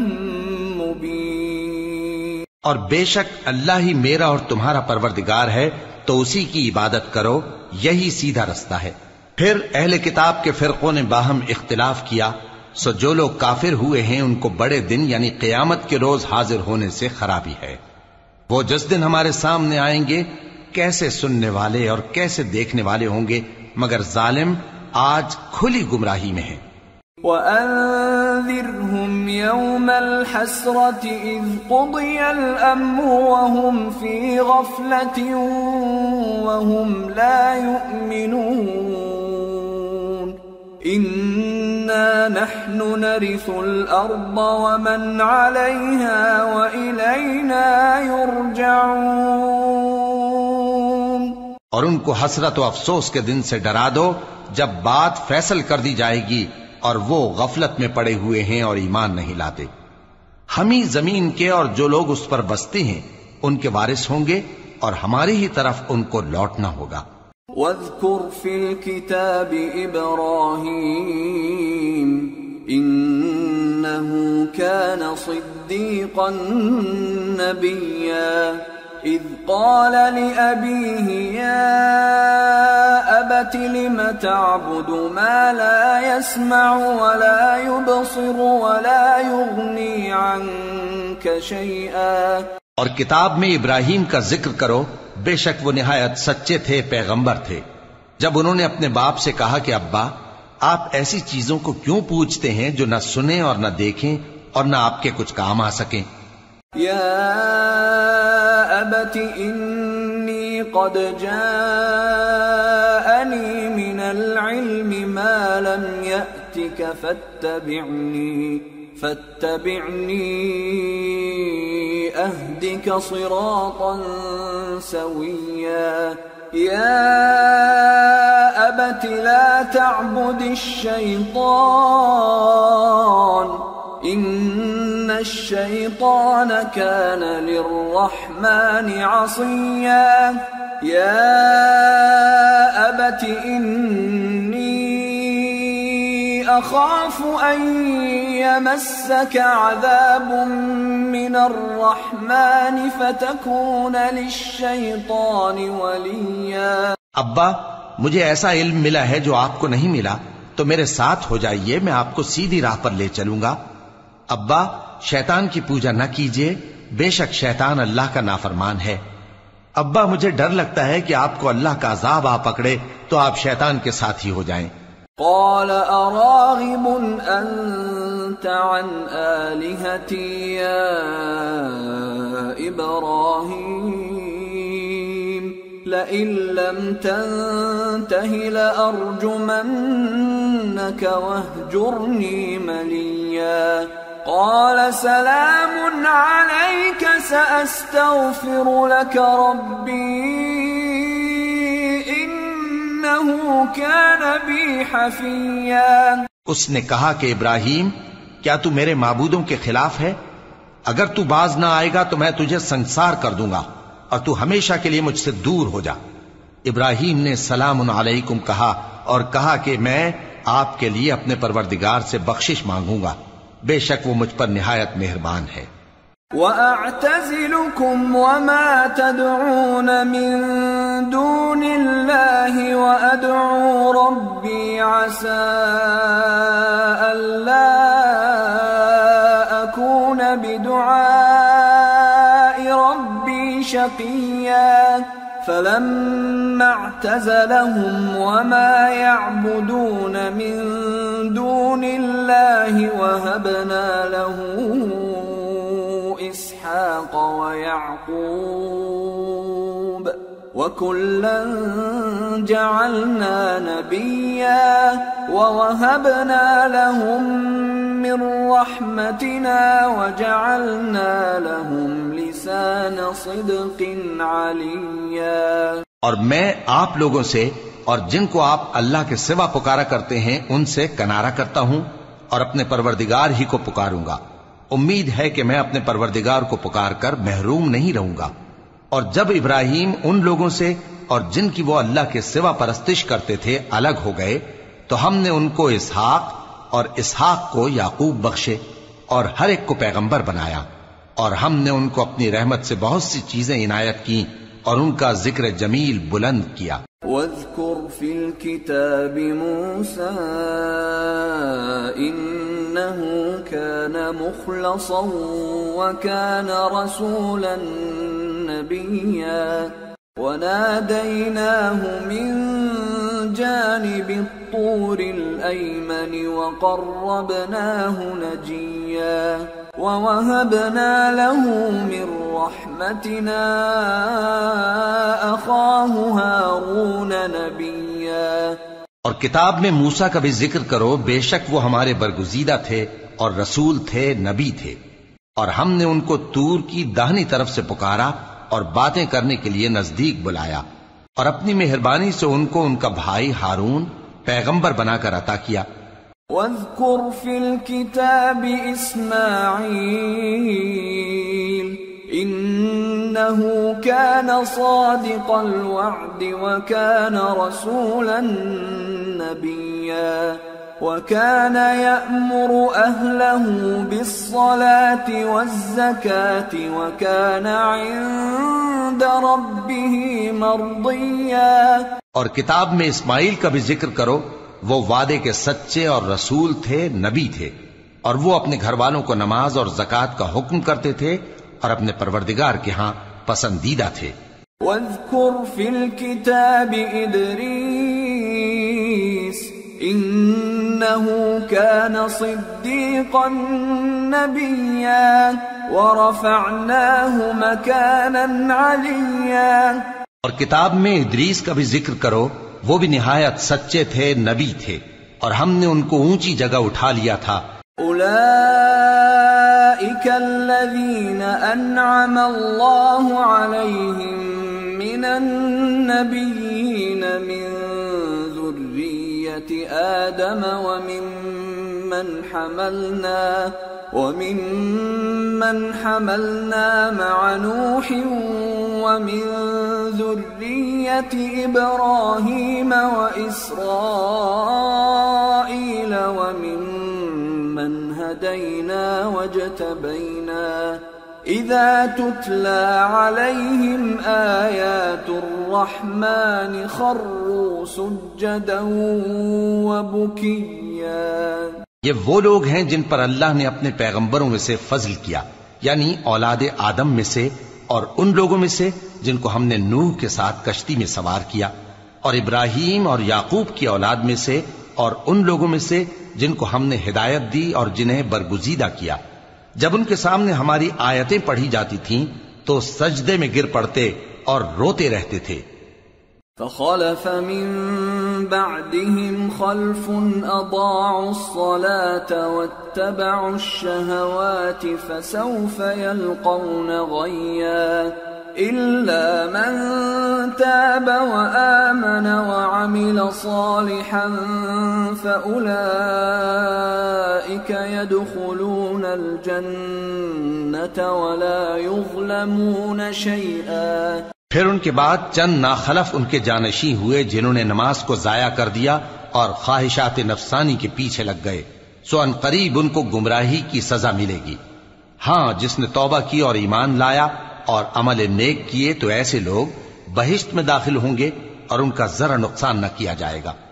مبين۔ اور بے شک اللہ ہی میرا اور تمہارا پروردگار ہے، تو اسی کی عبادت کرو، یہی سیدھا رستہ ہے۔ پھر اہل کتاب کے فرقوں نے باہم اختلاف کیا، سو جو لوگ کافر ہوئے ہیں ان کو بڑے دن یعنی قیامت کے روز حاضر ہونے سے خرابی ہے۔ وہ جس دن ہمارے سامنے آئیں گے کیسے سننے والے اور کیسے دیکھنے والے ہوں گے، مگر ظالم آج کھلی گمراہی میں ہیں۔ وَأَنذِرْهُمْ يَوْمَ الْحَسْرَةِ إِذْ قُضِيَ الْأَمْرُ وَهُمْ فِي غَفْلَةٍ وَهُمْ لَا يُؤْمِنُونَ إِنَّا نَحْنُ نَرِثُ الْأَرْضَ وَمَنْ عَلَيْهَا وَإِلَيْنَا يُرْجَعُونَ۔ اور ان کو حسرت و افسوس کے دن سے ڈرا دو جب بات فیصل کر دی جائے گی اور وہ غفلت میں پڑے ہوئے ہیں اور ایمان نہیں لاتے۔ ہم ہی زمین کے اور جو لوگ اس پر بستے ہیں ان کے وارث ہوں گے، اور ہماری ہی طرف ان کو لوٹنا ہوگا۔ واذکر فی الکتاب ابراہیم انہ کان صدیقا نبیا اذ قال لأبیہ یا ابت لم تعبد ما لا يسمع ولا يبصر ولا يغنی عنک شیئا۔ اور کتاب میں ابراہیم کا ذکر کرو، بے شک وہ نہایت سچے تھے، پیغمبر تھے، جب انہوں نے اپنے باپ سے کہا کہ ابا آپ ایسی چیزوں کو کیوں پوچھتے ہیں جو نہ سنیں اور نہ دیکھیں اور نہ آپ کے کچھ کام آ سکیں۔ یا ابت انی قد جاءنی من العلم ما لم یأتک فاتبعنی فاتبعنی اہدک صراطا سویا۔ یا ابت لا تعبد الشیطان ان الشیطان کان للرحمن عصیا۔ یا ابت انی اخاف ان یمسک عذاب من الرحمن فتکون للشیطان ولیا۔ ابا مجھے ایسا علم ملا ہے جو آپ کو نہیں ملا، تو میرے ساتھ ہو جائیے، میں آپ کو سیدھی راہ پر لے چلوں گا۔ ابا شیطان کی پوجا نہ کیجیے، بے شک شیطان اللہ کا نافرمان ہے۔ ابا مجھے ڈر لگتا ہے کہ آپ کو اللہ کا عذاب آ پکڑے تو آپ شیطان کے ساتھی ہو جائیں۔ قال اراغب انت عن آلهتی یا ابراہیم لئن لم تنته لأرجمنك واهجرني مليا۔ قال سلام عليك سأستغفر لك ربي إنه كان بي حفيا۔ اس نے کہا کہ ابراہیم کیا تو میرے معبودوں کے خلاف ہے؟ اگر تو باز نہ آئے گا تو میں تجھے سنسار کر دوں گا اور تو ہمیشہ کے لیے مجھ سے دور ہو جا۔ ابراہیم نے سلام علیکم کہا اور کہا کہ میں آپ کے لیے اپنے پروردگار سے بخشش مانگوں گا، بے شک وہ مجھ پر نہایت مہربان ہے۔ وَأَعْتَزِلُكُمْ وَمَا تَدْعُونَ مِن دُونِ اللَّهِ وَأَدْعُو رَبِّي عَسَىٰ أَلَّا أَكُونَ بِدُعَاءِ رَبِّي شَقِيًّا۔ فَلَمَّا اعْتَزَلَهُمْ وَمَا يَعْبُدُونَ مِن دُونِ اللَّهِ وَهَبْنَا لَهُ إِسْحَاقَ وَيَعْقُوبَ وَكُلًّا جَعَلْنَا نَبِيًّا وَوَهَبْنَا لَهُم مِّن رَّحْمَتِنَا وَجَعَلْنَا لَهُمْ لِسَانَ صِدْقٍ عَلِيًّا۔ اور میں آپ لوگوں سے اور جن کو آپ اللہ کے سوا پکارا کرتے ہیں ان سے کنارہ کرتا ہوں اور اپنے پروردگار ہی کو پکاروں گا۔ امید ہے کہ میں اپنے پروردگار کو پکار کر محروم نہیں رہوں گا۔ اور جب ابراہیم ان لوگوں سے اور جن کی وہ اللہ کے سوا پرستش کرتے تھے الگ ہو گئے تو ہم نے ان کو اسحاق اور اسحاق کو یعقوب بخشے اور ہر ایک کو پیغمبر بنایا، اور ہم نے ان کو اپنی رحمت سے بہت سی چیزیں عنایت کی اور ان کا ذکر جمیل بلند کیا۔ واذکر فی الکتاب موسیٰ انہ کان مخلصا وکان رسولا نبیا ونادیناہ من جانب الطور الأیمن وقربناہ نجیا ووهبنا له من رحمتنا أخاه هارون نبيا۔ اور کتاب میں موسیٰ کا بھی ذکر کرو، بے شک وہ ہمارے برگزیدہ تھے اور رسول تھے، نبی تھے، اور ہم نے ان کو طور کی داہنی طرف سے پکارا اور باتیں کرنے کے لیے نزدیک بلایا، اور اپنی مہربانی سے ان کو ان کا بھائی ہارون پیغمبر بنا کر عطا کیا۔ واذکر فی الکتاب اسماعیل إنه كان صادق الوعد وكان رسولا نبيا وكان يأمر أهله بالصلاة والزكاة وكان عند ربه مرضيا. اور کتاب میں اسماعیل کا بھی ذکر کرو، وہ وعدے کے سچے اور رسول تھے، نبی تھے، اور وہ اپنے گھر والوں کو نماز اور زکوٰۃ کا حکم کرتے تھے اور اپنے پروردگار کے ہاں پسندیدہ تھے. واذکر فی الکتاب ادریس انه كان صدیقا نبیا ورفعناه مكانا علیا. اور کتاب میں ادریس کا بھی ذکر کرو، وہ بھی نہایت سچے تھے، نبی تھے، اور ہم نے ان کو اونچی جگہ اٹھا لیا تھا. اولئک الذین انعم اللہ علیہم من النبیین من ذریۃ آدم وممن حملنا وممن حملنا مع نوح ومن ذرية إبراهيم وإسرائيل وممن هدينا واجتبينا إذا تتلى عليهم آيات الرحمن خروا سجدا وبكيا. یہ وہ لوگ ہیں جن پر اللہ نے اپنے پیغمبروں میں سے فضل کیا، یعنی اولاد آدم میں سے، اور ان لوگوں میں سے جن کو ہم نے نوح کے ساتھ کشتی میں سوار کیا، اور ابراہیم اور یعقوب کی اولاد میں سے، اور ان لوگوں میں سے جن کو ہم نے ہدایت دی اور جنہیں برگزیدہ کیا. جب ان کے سامنے ہماری آیتیں پڑھی جاتی تھیں تو سجدے میں گر پڑتے اور روتے رہتے تھے. فخلف من بعدهم خلف أضاعوا الصلاة واتبعوا الشهوات فسوف يلقون غيا إلا من تاب وآمن وعمل صالحا فأولئك يدخلون الجنة ولا يظلمون شيئا. پھر ان کے بعد چند ناخلف ان کے جانشین ہوئے جنہوں نے نماز کو ضائع کر دیا اور خواہشات نفسانی کے پیچھے لگ گئے، سو ان قریب ان کو گمراہی کی سزا ملے گی. ہاں، جس نے توبہ کی اور ایمان لایا اور عمل نیک کیے تو ایسے لوگ بہشت میں داخل ہوں گے اور ان کا ذرا نقصان نہ کیا جائے گا.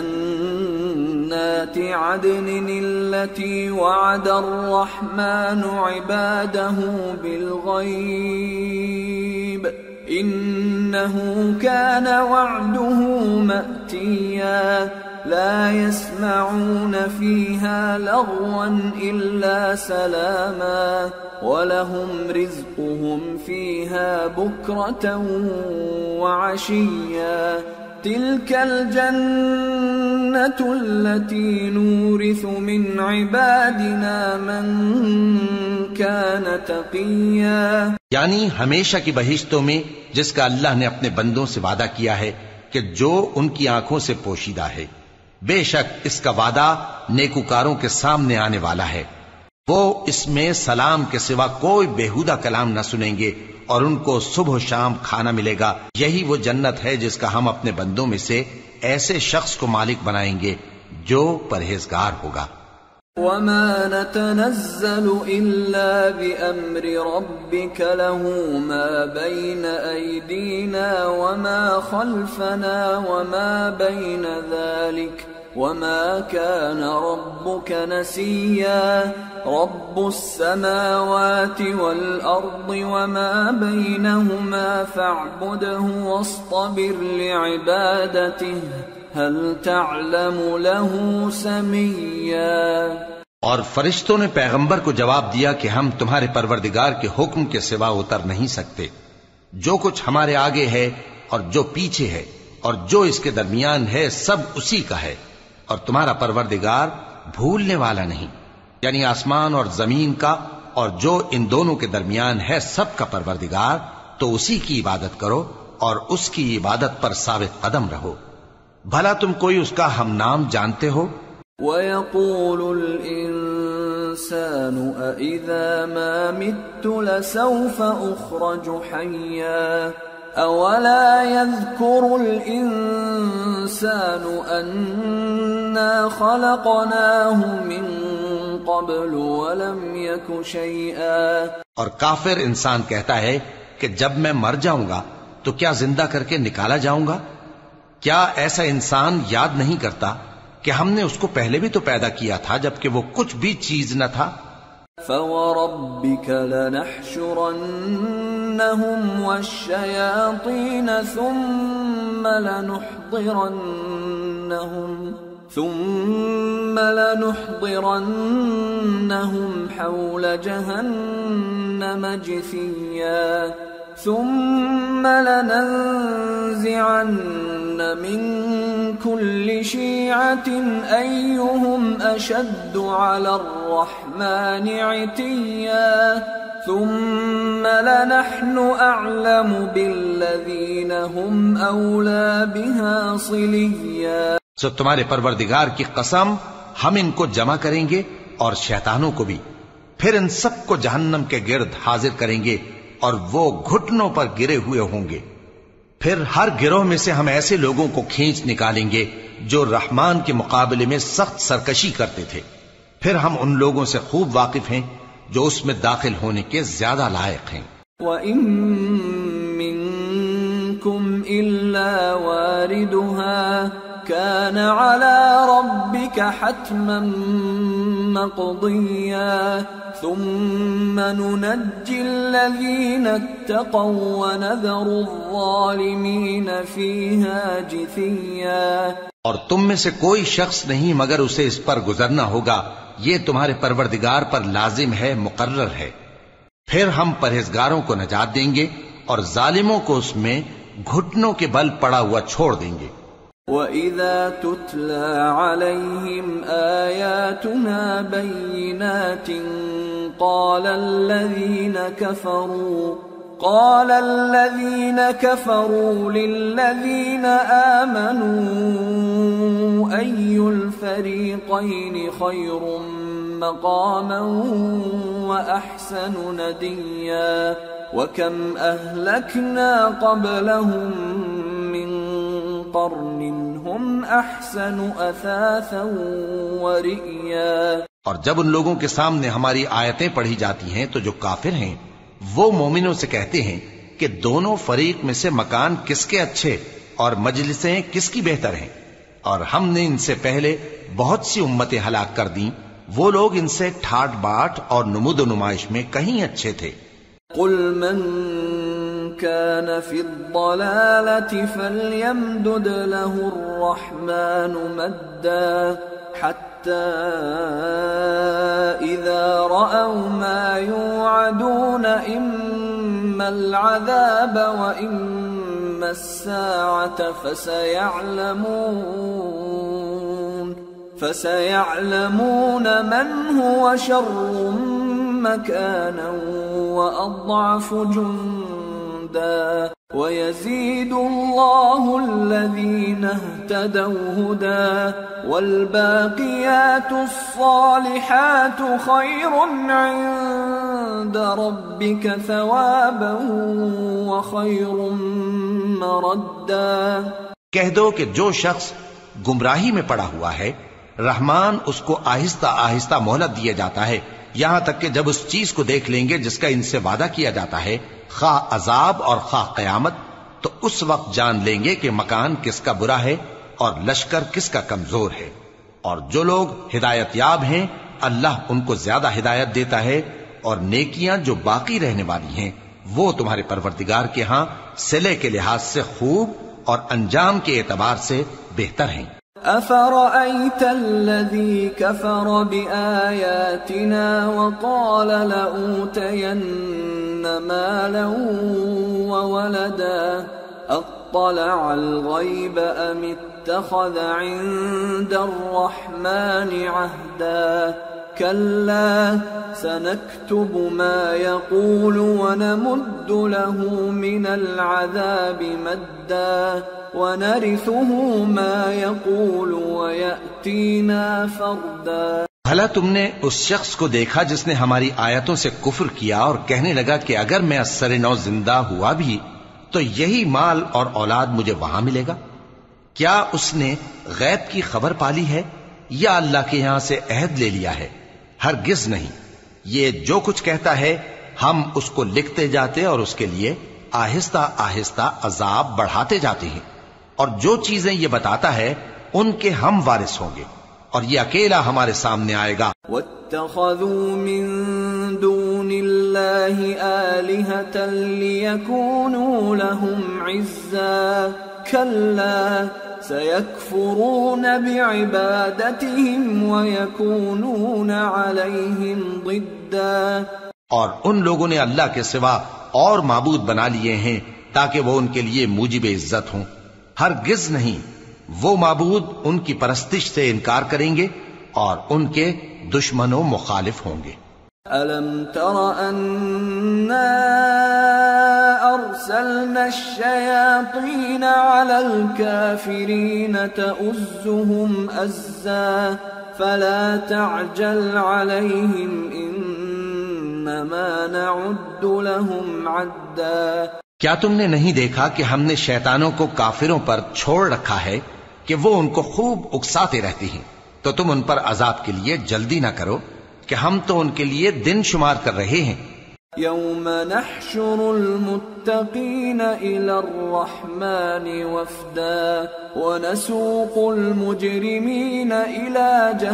جنات عدن التي وعد الرحمن عباده بالغيب إنه كان وعده مأتيا لا يسمعون فيها لغوا إلا سلاما ولهم رزقهم فيها بكرة وعشيا تلك الجنة التي نورث من عبادنا من كان تقيا. یعنی ہمیشہ کی بہشتوں میں جس کا اللہ نے اپنے بندوں سے وعدہ کیا ہے کہ جو ان کی آنکھوں سے پوشیدہ ہے، بے شک اس کا وعدہ نیکوکاروں کے سامنے آنے والا ہے. وہ اس میں سلام کے سوا کوئی بےہودہ کلام نہ سنیں گے اور ان کو صبح و شام کھانا ملے گا. یہی وہ جنت ہے جس کا ہم اپنے بندوں میں سے ایسے شخص کو مالک بنائیں گے جو پرہیزگار ہوگا. وما نتنزل إلا بأمر ربك له ما بين أيدينا وما خلفنا وما بين ذلك وما كان ربك نسيا. رب السماوات والأرض وما بينهما فاعبده واصطبر لعبادته هل تعلم له سميا. اور فرشتوں نے پیغمبر کو جواب دیا کہ ہم تمہارے پروردگار کے حکم کے سوا اتر نہیں سکتے. جو کچھ ہمارے آگے ہے اور جو پیچھے ہے اور جو اس کے درمیان ہے سب اسی کا ہے، اور تمہارا پروردگار بھولنے والا نہیں. یعنی آسمان اور زمین کا اور جو ان دونوں کے درمیان ہے سب کا پروردگار، تو اسی کی عبادت کرو اور اس کی عبادت پر ثابت قدم رہو. بھلا تم کوئی اس کا ہم نام جانتے ہو؟ وَيَقُولُ الْإِنسَانُ الإنسان أإذا ما مت لسوف أخرج حيا أولا يذكر الإنسان أنا خلقناه من قبل ولم يك شيئا. اور کافر انسان کہتا ہے کہ جب میں مر جاؤں گا تو کیا زندہ کر کے نکالا جاؤں گا؟ کیا ایسا انسان یاد نہیں کرتا کہ ہم نے اس کو پہلے بھی تو پیدا کیا تھا جبکہ وہ کچھ بھی چیز نہ تھا؟ فَوَرَبِّكَ لَنَحْشُرَنَّهُمْ وَالشَّيَاطِينَ ثُمَّ لَنُحْضِرَنَّهُمْ ثُمَّ لَنُحْضِرَنَّهُمْ حَوْلَ جَهَنَّمَ جِثِيًّا ثُمَّ لَنَنزِعَنَّ مِنْ كُلِّ شِيعَةٍ أَيُّهُمْ أَشَدُّ عَلَى الرَّحْمَنِ عِتِيًّا ثُمَّ لَنَحْنُ أَعْلَمُ بِالَّذِينَ هُمْ أَوْلَى بِهَا صِلِيًّا. سو تمہارے پروردگار کی قسم ہم ان کو جمع کریں گے اور شیطانوں کو بھی، پھر ان سب کو جہنم کے گرد حاضر کریں گے اور وہ گھٹنوں پر گرے ہوئے ہوں گے. پھر ہر گروہ میں سے ہم ایسے لوگوں کو کھینچ نکالیں گے جو رحمان کے مقابلے میں سخت سرکشی کرتے تھے. پھر ہم ان لوگوں سے خوب واقف ہیں جو اس میں داخل ہونے کے زیادہ لائق ہیں. وَإِن مِّنكُمْ إِلَّا وَارِدُهَا كَانَ عَلَى رَبِّكَ حَتْمًا مَّقْضِيًّا ثُمَّ نُنَجِّي الَّذِينَ اتَّقَوْا وَنَذَرُ الظَّالِمِينَ فِيهَا جِثِيًّا. اور تم میں سے کوئی شخص نہیں مگر اسے اس پر گزرنا ہوگا، یہ تمہارے پروردگار پر لازم ہے، مقرر ہے. پھر ہم پرہیزگاروں کو نجات دیں گے اور ظالموں کو اس میں گھٹنوں کے بل پڑا ہوا چھوڑ دیں گے. وَإِذَا تُتْلَى عَلَيْهِمْ آيَاتُنَا بَيِّنَاتٍ قَالَ الَّذِينَ كَفَرُوا قَالَ الَّذِينَ كَفَرُوا لِلَّذِينَ آمَنُوا أَيُّ الْفَرِيقَيْنِ خَيْرٌ مَّقَامًا وَأَحْسَنُ نَدِيًّا وَكَمْ أَهْلَكْنَا قَبْلَهُم مِّن قَرْنٍ هُمْ أَحْسَنُ أَثَاثًا وَرِئْيًا. اور جب ان لوگوں کے سامنے ہماری آیتیں پڑھی جاتی ہیں تو جو کافر ہیں وہ مومنوں سے کہتے ہیں کہ دونوں فریق میں سے مکان کس کے اچھے اور مجلسیں کس کی بہتر ہیں، اور ہم نے ان سے پہلے بہت سی امتیں ہلاک کر دیں، وہ لوگ ان سے ٹھاٹ باٹ اور نمود و نمائش میں کہیں اچھے تھے. قل من كان في الضلالة فليمدد له الرحمن مدا حتى إذا رأوا ما يوعدون إما العذاب وإما الساعة فسيعلمون فسيعلمون من هو شر مكانا وأضعف جندا ويزيد الله الذين اهتدوا هدى والباقيات الصالحات خير عند ربك ثوابا وخير مردا. کہہ دو کہ جو شخص گمراہی میں پڑا ہوا ہے رحمان اس کو آہستہ آہستہ مہلت دیا جاتا ہے یہاں تک کہ جب اس چیز کو دیکھ لیں گے جس کا ان سے وعدہ کیا جاتا ہے، خواہ عذاب اور خواہ قیامت، تو اس وقت جان لیں گے کہ مکان کس کا برا ہے اور لشکر کس کا کمزور ہے. اور جو لوگ ہدایت یاب ہیں اللہ ان کو زیادہ ہدایت دیتا ہے، اور نیکیاں جو باقی رہنے والی ہیں وہ تمہارے پروردگار کے ہاں صلے کے لحاظ سے خوب اور انجام کے اعتبار سے بہتر ہیں. أفرأيت الذي كفر بآياتنا وقال لأوتين مالا وولدا أطلع الغيب أم اتخذ عند الرحمن عهدا كلا سنكتب ما يقول ونمد له من العذاب مدا ونرثه ما يقول ويأتينا فردا. بھلا تم نے اس شخص کو دیکھا جس نے ہماری آیتوں سے کفر کیا اور کہنے لگا کہ اگر میں اثر نو زندہ ہوا بھی تو یہی مال اور اولاد مجھے وہاں ملے گا؟ کیا اس نے غیب کی خبر پالی ہے یا اللہ کے یہاں سے عہد لے لیا ہے؟ ہرگز نہیں، یہ جو کچھ کہتا ہے ہم اس کو لکھتے جاتے اور اس کے لیے آہستہ آہستہ عذاب بڑھاتے جاتے ہیں، اور جو چیزیں یہ بتاتا ہے ان کے ہم وارث ہوں گے، اور یہ اکیلا ہمارے سامنے آئے گا۔ وَاتَّخَذُوا مِن دُونِ اللَّهِ آلِهَةً لِيَكُونُوا لَهُمْ عِزًّا كَلَّا سَيَكْفُرُونَ بِعِبَادَتِهِمْ وَيَكُونُونَ عَلَيْهِمْ ضِدًّا، اور ان لوگوں نے اللہ کے سوا اور معبود بنا لیے ہیں تاکہ وہ ان کے لیے موجب عزت ہوں۔ ہرگز نہیں، وہ معبود ان کی پرستش سے انکار کریں گے اور ان کے دشمن و مخالف ہوں گے۔ أَلَمْ تَرَ أَنَّا أَرْسَلْنَا الشَّيَاطِينَ عَلَى الْكَافِرِينَ تَؤُزُّهُمْ أَزًّا فَلَا تَعْجَلْ عَلَيْهِمْ إِنَّمَا نَعُدُّ لَهُمْ عَدًّا۔ کیا تم نے نہیں دیکھا کہ ہم نے شیطانوں کو کافروں پر چھوڑ رکھا ہے کہ وہ ان کو خوب اکساتے رہتی ہیں، تو تم ان پر عذاب کے لیے جلدی نہ کرو کہ ہم تو ان کے لیے دن شمار کر رہے ہیں۔ یوم نحشر المتقین الی الرحمن وفدا ونسوق المجرمین الی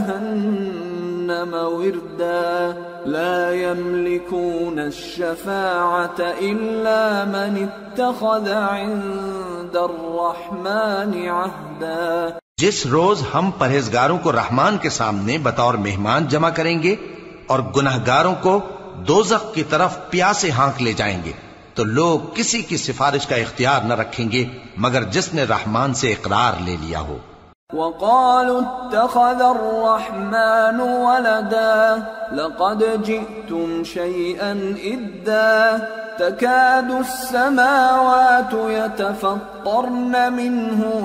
جہنم وردا لا يملكون الشفاعة إلا من اتخذ عند الرحمن عهدا۔ جس روز ہم پرہیزگاروں کو رحمان کے سامنے بطور مہمان جمع کریں گے اور گناہگاروں کو دوزخ کی طرف پیاسے ہانک لے جائیں گے، تو لوگ کسی کی سفارش کا اختیار نہ رکھیں گے مگر جس نے رحمان سے اقرار لے لیا ہو۔ وَقَالُوا اتَّخَذَ الرَّحْمَنُ وَلَدًا لَقَدْ جِئْتُمْ شَيْئًا إِدًّا تَكَادُ السَّمَاوَاتُ يَتَفَطَّرْنَ مِنْهُ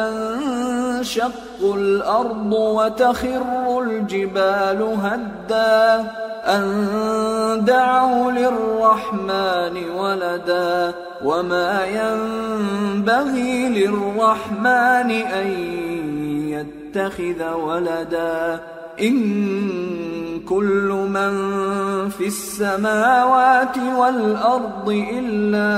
وَتَنشَقُّ الْأَرْضُ وَتَخِرُّ الْجِبَالُ هَدًّا أَن دَعَوْا لِلرَّحْمَنِ وَلَدًا وَمَا يَنبَغِي لِلرَّحْمَنِ أَن يَتَّخِذَ وَلَدًا إِن كُلُّ مَن فِي السَّمَاوَاتِ وَالْأَرْضِ إِلَّا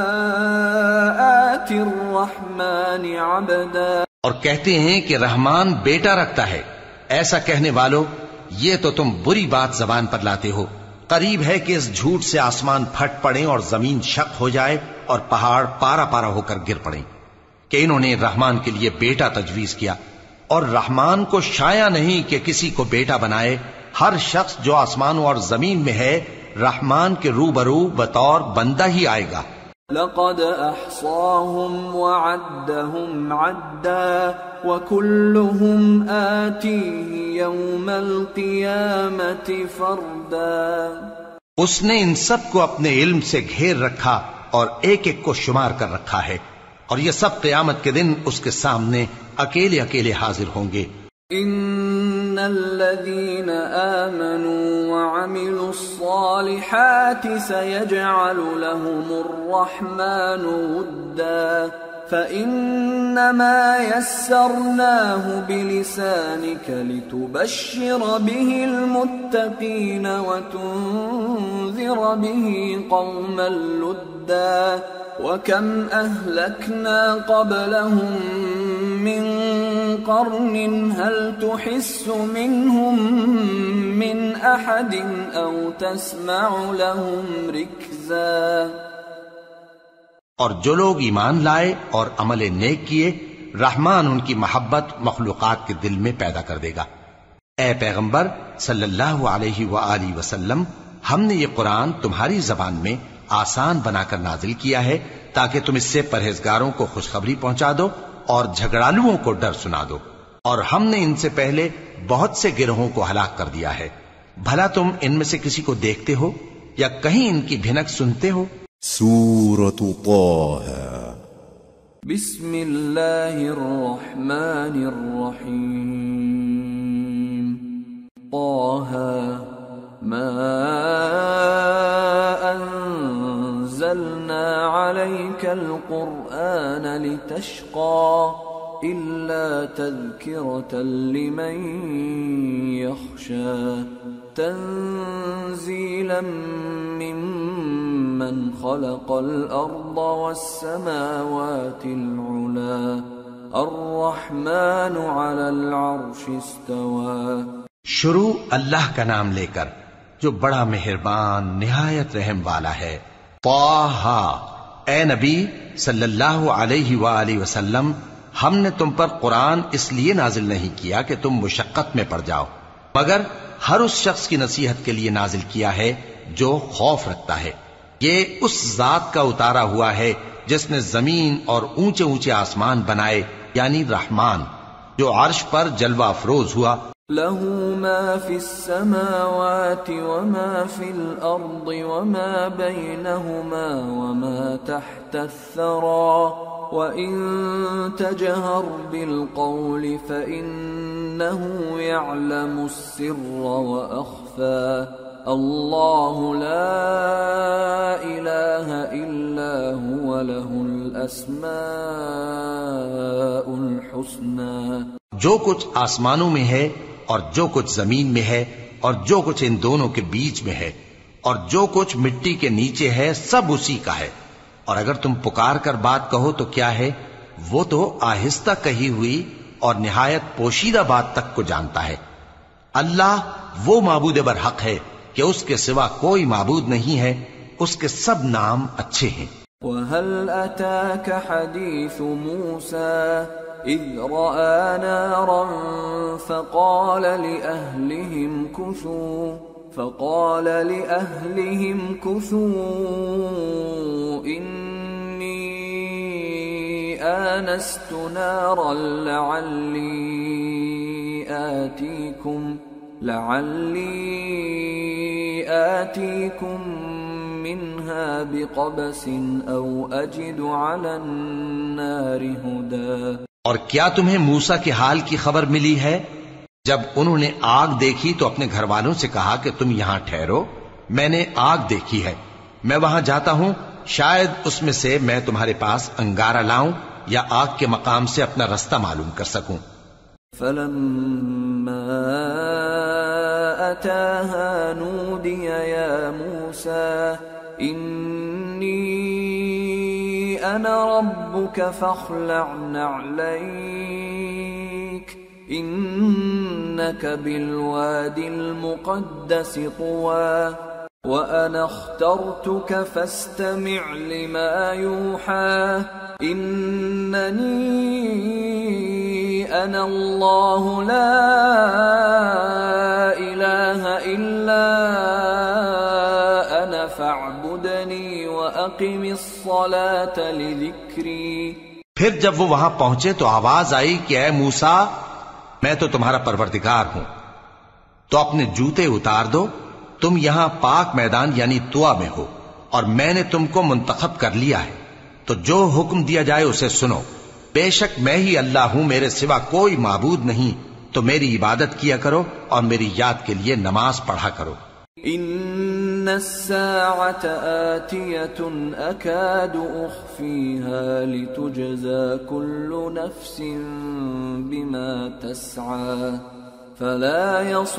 آتِ الرَّحْمَنِ عَبْدًا۔ اور کہتے ہیں کہ رحمان بیٹا رکھتا ہے۔ ایسا کہنے والوں، یہ تو تم بری بات زبان پر لاتے ہو۔ قریب ہے کہ اس جھوٹ سے آسمان پھٹ پڑیں اور زمین شق ہو جائے اور پہاڑ پارا پارا ہو کر گر پڑیں کہ انہوں نے رحمان کے لیے بیٹا تجویز کیا، اور رحمان کو شایع نہیں کہ کسی کو بیٹا بنائے۔ ہر شخص جو آسمانوں اور زمین میں ہے رحمان کے روبرو بطور بندہ ہی آئے گا۔ لقد احصاهم وعدهم عدا وكلهم آتيه يوم القيامة فردا۔ اس نے ان سب کو اپنے علم سے گھیر رکھا اور ایک ایک کو شمار کر رکھا ہے، اور یہ سب قیامت کے دن اس کے سامنے اکیلے اکیلے حاضر ہوں گے۔ ان الذين آمنوا وعملوا الصالحات سيجعل لهم الرحمن ودا فإنما يسرناه بلسانك لتبشر به المتقين وتنذر به قوما لدا وكم أهلكنا قبلهم من قرن هل تحس منهم من أحد أو تسمع لهم ركزا۔ اور جو لوگ ایمان لائے اور عمل نیک کیے، رحمان ان کی محبت مخلوقات کے دل میں پیدا کر دے گا۔ اے پیغمبر صلی اللہ علیہ وآلہ وسلم، ہم نے یہ قرآن تمہاری زبان میں آسان بنا کر نازل کیا ہے تاکہ تم اس سے پرہیزگاروں کو خوشخبری پہنچا دو اور جھگڑالوؤں کو ڈر سنا دو، اور ہم نے ان سے پہلے بہت سے گروہوں کو ہلاک کر دیا ہے۔ بھلا تم ان میں سے کسی کو دیکھتے ہو یا کہیں ان کی بھنک سنتے ہو؟ سورة طه بسم اللہ الرحمن الرحیم طه ما أنزلنا عليك القرآن لتشقى إلا تذكرة لمن يخشى تنزيلا ممن خلق الأرض والسماوات العلى الرحمن على العرش استوى. شروع اللہ کا نام لے کر جو بڑا مہربان نہایت رحم والا ہے. طٰہ، اے نبی صلی اللہ علیہ وآلہ وسلم، ہم نے تم پر قرآن اس لیے نازل نہیں کیا کہ تم مشقت میں پڑ جاؤ، مگر ہر اس شخص کی نصیحت کے لیے نازل کیا ہے جو خوف رکھتا ہے. یہ اس ذات کا اتارا ہوا ہے جس نے زمین اور اونچے اونچے آسمان بنائے، یعنی رحمان، جو عرش پر جلوہ افروز ہوا. له ما في السماوات وما في الأرض وما بينهما وما تحت الثرى وإن تجهر بالقول فإنه يعلم السر وأخفى الله لا إله إلا هو له الأسماء الحسنى. جو کچھ آسمانوں میں ہے اور جو کچھ زمین میں ہے اور جو کچھ ان دونوں کے بیچ میں ہے اور جو کچھ مٹی کے نیچے ہے، سب اسی کا ہے. اور اگر تم پکار کر بات کہو تو کیا ہے، وہ تو آہستہ کہی ہوئی اور نہایت پوشیدہ بات تک کو جانتا ہے. اللہ وہ معبود برحق ہے کہ اس کے سوا کوئی معبود نہیں ہے، اس کے سب نام اچھے ہیں. وَهَلْ أَتَاكَ حَدِيثُ مُوسَى إذ رأى نارا فقال لأهلهم كثوا فقال لأهلهم كثوا إني آنست نارا لعلي آتيكم لعلي آتيكم منها بقبس أو أجد على النار هدى. اور کیا تمہیں موسیٰ کے حال کی خبر ملی ہے؟ جب انہوں نے آگ دیکھی تو اپنے گھر والوں سے کہا کہ تم یہاں ٹھہرو، میں نے آگ دیکھی ہے، میں وہاں جاتا ہوں، شاید اس میں سے میں تمہارے پاس انگارہ لاؤں یا آگ کے مقام سے اپنا رستہ معلوم کر سکوں. فلما أتاها نودي يا موسى إني أنا ربك فاخلع نعليك إنك بالواد المقدس طوى وأنا اخترتك فاستمع لما يوحى إنني أنا الله لا إله إلا أنا فاعبدني وأقم الصلاة لذكري. پھر جب وہ وہاں پہنچے تو آواز آئی کہ اے موسیٰ، میں تو تمہارا پروردگار ہوں، تو اپنے جوتے اتار دو، تم یہاں پاک میدان یعنی طوا میں ہو اور میں نے تم کو منتخب کر لیا ہے، تو جو حکم دیا جائے اسے سنو. بے شک میں ہی اللہ ہوں، میرے سوا کوئی معبود نہیں، تو میری عبادت کیا کرو اور میری یاد کے لیے نماز پڑھا کرو. ان الساعة آتية أكاد أخفيها لتجزى كل نفس بما تسعى فلا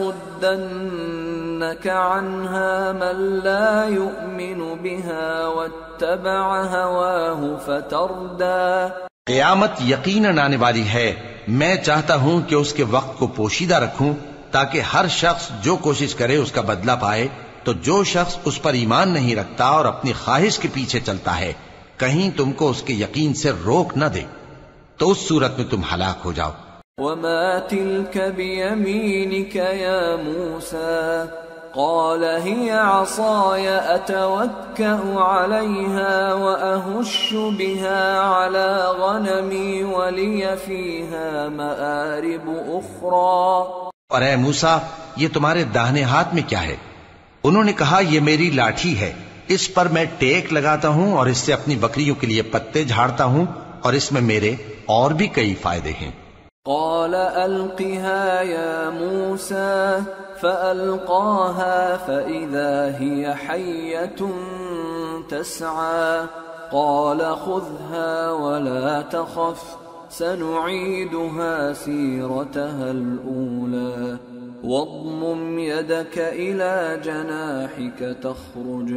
يصدنك عنها من لا يؤمن بها واتبع هواه فتردى. قیامت یقیناً آنے والی ہے، میں چاہتا ہوں کہ اس کے وقت کو پوشیدہ رکھوں تاکہ ہر شخص جو کوشش کرے اس کا بدلہ پائے. تو جو شخص اس پر ایمان نہیں رکھتا اور اپنی خواہش کے پیچھے چلتا ہے، کہیں تم کو اس کے یقین سے روک نہ دے، تو اس صورت میں تم ہلاک ہو جاؤ. وما تلك بيمينك يا موسى قال هي عصاي أتوكأ عليها وأهش بها على غنمي ولي فيها مآرب أخرى. اور اے موسیٰ، یہ تمہارے داہنے ہاتھ میں کیا ہے؟ انہوں نے کہا یہ میری لاٹھی ہے، اس پر میں ٹیک لگاتا ہوں اور اس سے اپنی بکریوں کے لیے پتے جھاڑتا ہوں اور اس میں میرے اور بھی کئی فائدے ہیں. قال ألقها يا موسى فألقاها فإذا هي حية تسعى قال خذها ولا تخف سنعيدها سيرتها الأولى واضمم يدك إلى جناحك تخرج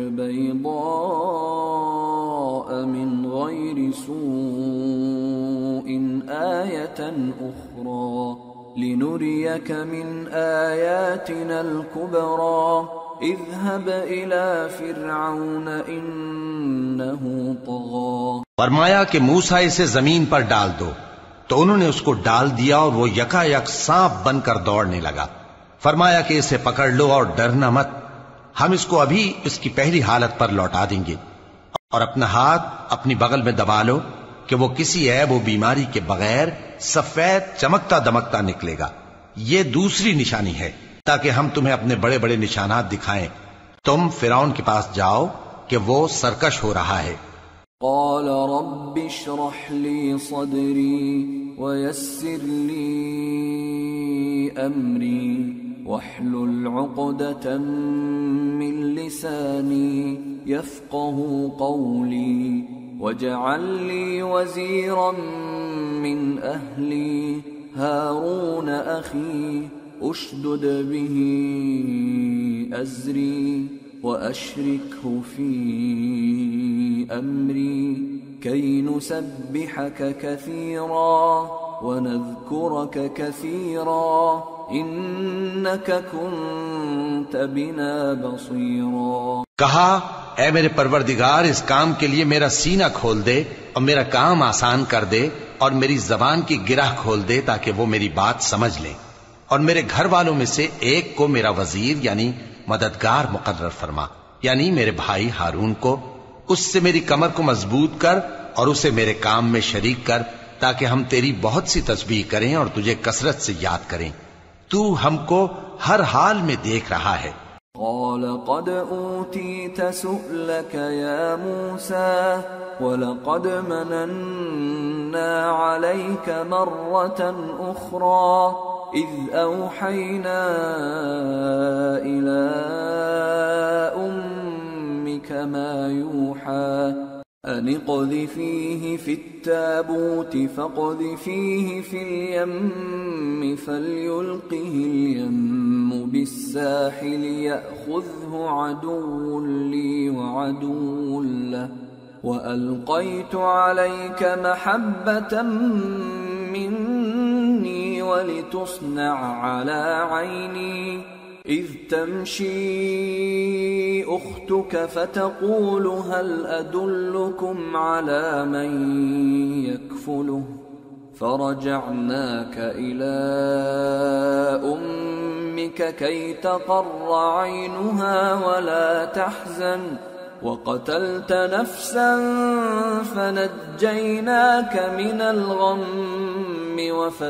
بيضاء من غير سوء آية أخرى لنريك من آياتنا الكبرى اذهب إلى فرعون إنه طغى. فرمایا کہ موسیٰ اسے زمین پر ڈال دو، تو انہوں نے اس کو ڈال دیا اور وہ یکا یک سانپ بن کر دوڑنے لگا۔ فرمایا کہ اسے پکڑ لو اور ڈرنا مت، ہم اس کو ابھی اس کی پہلی حالت پر لوٹا دیں گے، اور اپنا ہاتھ اپنی بغل میں دبا لو کہ وہ کسی عیب و بیماری کے بغیر سفید چمکتا دمکتا نکلے گا۔ یہ دوسری نشانی ہے تاکہ ہم تمہیں اپنے بڑے بڑے نشانات دکھائیں۔ تم فرعون کے پاس جاؤ کہ وہ سرکش ہو رہا ہے۔ قال رب اشرح لي صدري ويسر لي أمري واحلل عقدة من لساني يفقه قولي واجعل لي وزيرا من أهلي هارون أخي اشدد به أزري وأشركه في أمري كي نسبحك كثيرا ونذكرك كثيرا إنك كنت بنا بصيرا۔ کہا اے میرے پروردگار اس کام کے لیے میرا سینہ کھول دے اور میرا کام آسان کر دے اور میری زبان کی گرہ کھول دے تاکہ وہ میری بات سمجھ لیں، اور میرے گھر والوں میں سے ایک کو میرا وزیر یعنی مددگار مقرر فرما، یعنی میرے بھائی ہارون کو۔ اس سے میری کمر کو مضبوط کر اور اسے میرے کام میں شریک کر تاکہ ہم تیری بہت سی تسبیح کریں اور تجھے کثرت سے یاد کریں۔ تو ہم کو ہر حال میں دیکھ رہا ہے۔ قال قد أوتيت سؤلك يا موسى ولقد مننا عليك مرة أخرى إذ أوحينا إلى أمك ما يوحى أن اقذفيه في التابوت فاقذفيه في اليم فليلقه اليم بالساحل يأخذه عدو لي وعدو له وألقيت عليك محبة مني ولتصنع على عيني إذ تمشي أختك فتقول هل أدلكم على من يكفله فرجعناك إلى أمك كي تقر عينها ولا تحزن وقتلت نفسا فنجيناك من الغم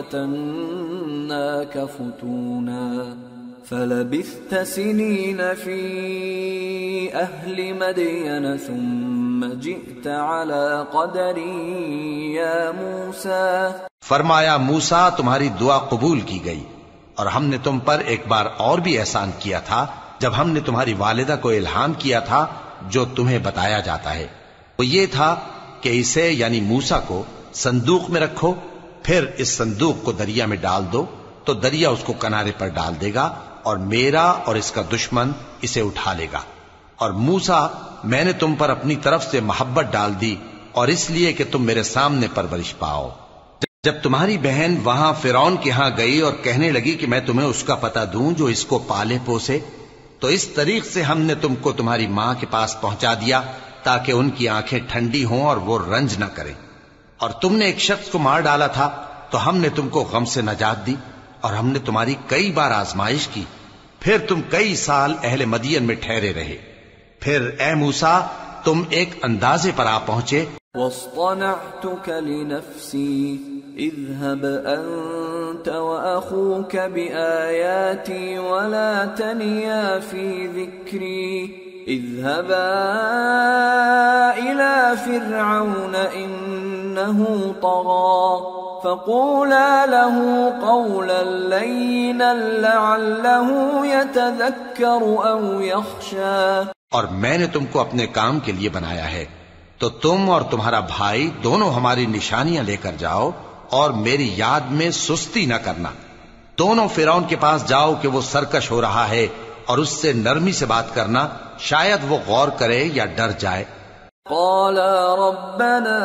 وفتناك فتونا فلبثت سنين في أهل مدين ثم جئت على قدر يا موسى۔ فرمایا موسیٰ تمہاری دعا قبول کی گئی، اور ہم نے تم پر ایک بار اور بھی احسان کیا تھا جب ہم نے تمہاری والدہ کو الہام کیا تھا جو تمہیں بتایا جاتا ہے۔ وہ یہ تھا کہ اسے یعنی موسیٰ کو صندوق میں رکھو، پھر اس صندوق کو دریا میں ڈال دو تو دریا اس کو کنارے پر ڈال دے گا اور میرا اور اس کا دشمن اسے اٹھا لے گا۔ اور موسیٰ میں نے تم پر اپنی طرف سے محبت ڈال دی اور اس لیے کہ تم میرے سامنے پرورش پاؤ۔ جب تمہاری بہن وہاں فرعون کے ہاں گئی اور کہنے لگی کہ میں تمہیں اس کا پتہ دوں جو اس کو پالے پوسے، تو اس طریق سے ہم نے تم کو تمہاری ماں کے پاس پہنچا دیا تاکہ ان کی آنکھیں ٹھنڈی ہوں اور وہ رنج نہ کریں۔ اور تم نے ایک شخص کو مار ڈالا تھا تو ہم نے تم کو غم سے نجات دی، اور ہم نے تمہاری کئی بار آزمائش کی، پھر تم کئی سال اہل مدین میں ٹھہرے رہے۔ پھر اے موسیٰ تم ایک اندازے پر آ پہنچے۔ واصطنعتك لنفسي اذهب أنت وأخوك بآياتي ولا تنيا في ذكري اذهبا إلى فرعون إنه طغى فقولا له قولا لينا لعله يتذكر أو يخشى اور میں نے تم کو اپنے کام کے لیے بنایا ہے، تو تم اور تمہارا بھائی دونوں ہماری نشانیاں لے کر جاؤ اور میری یاد میں سستی نہ کرنا۔ دونوں فرعون کے پاس جاؤ کہ وہ سرکش ہو رہا ہے، اور اس سے نرمی سے بات کرنا، شاید وہ غور کرے یا ڈر جائے۔ قالا ربنا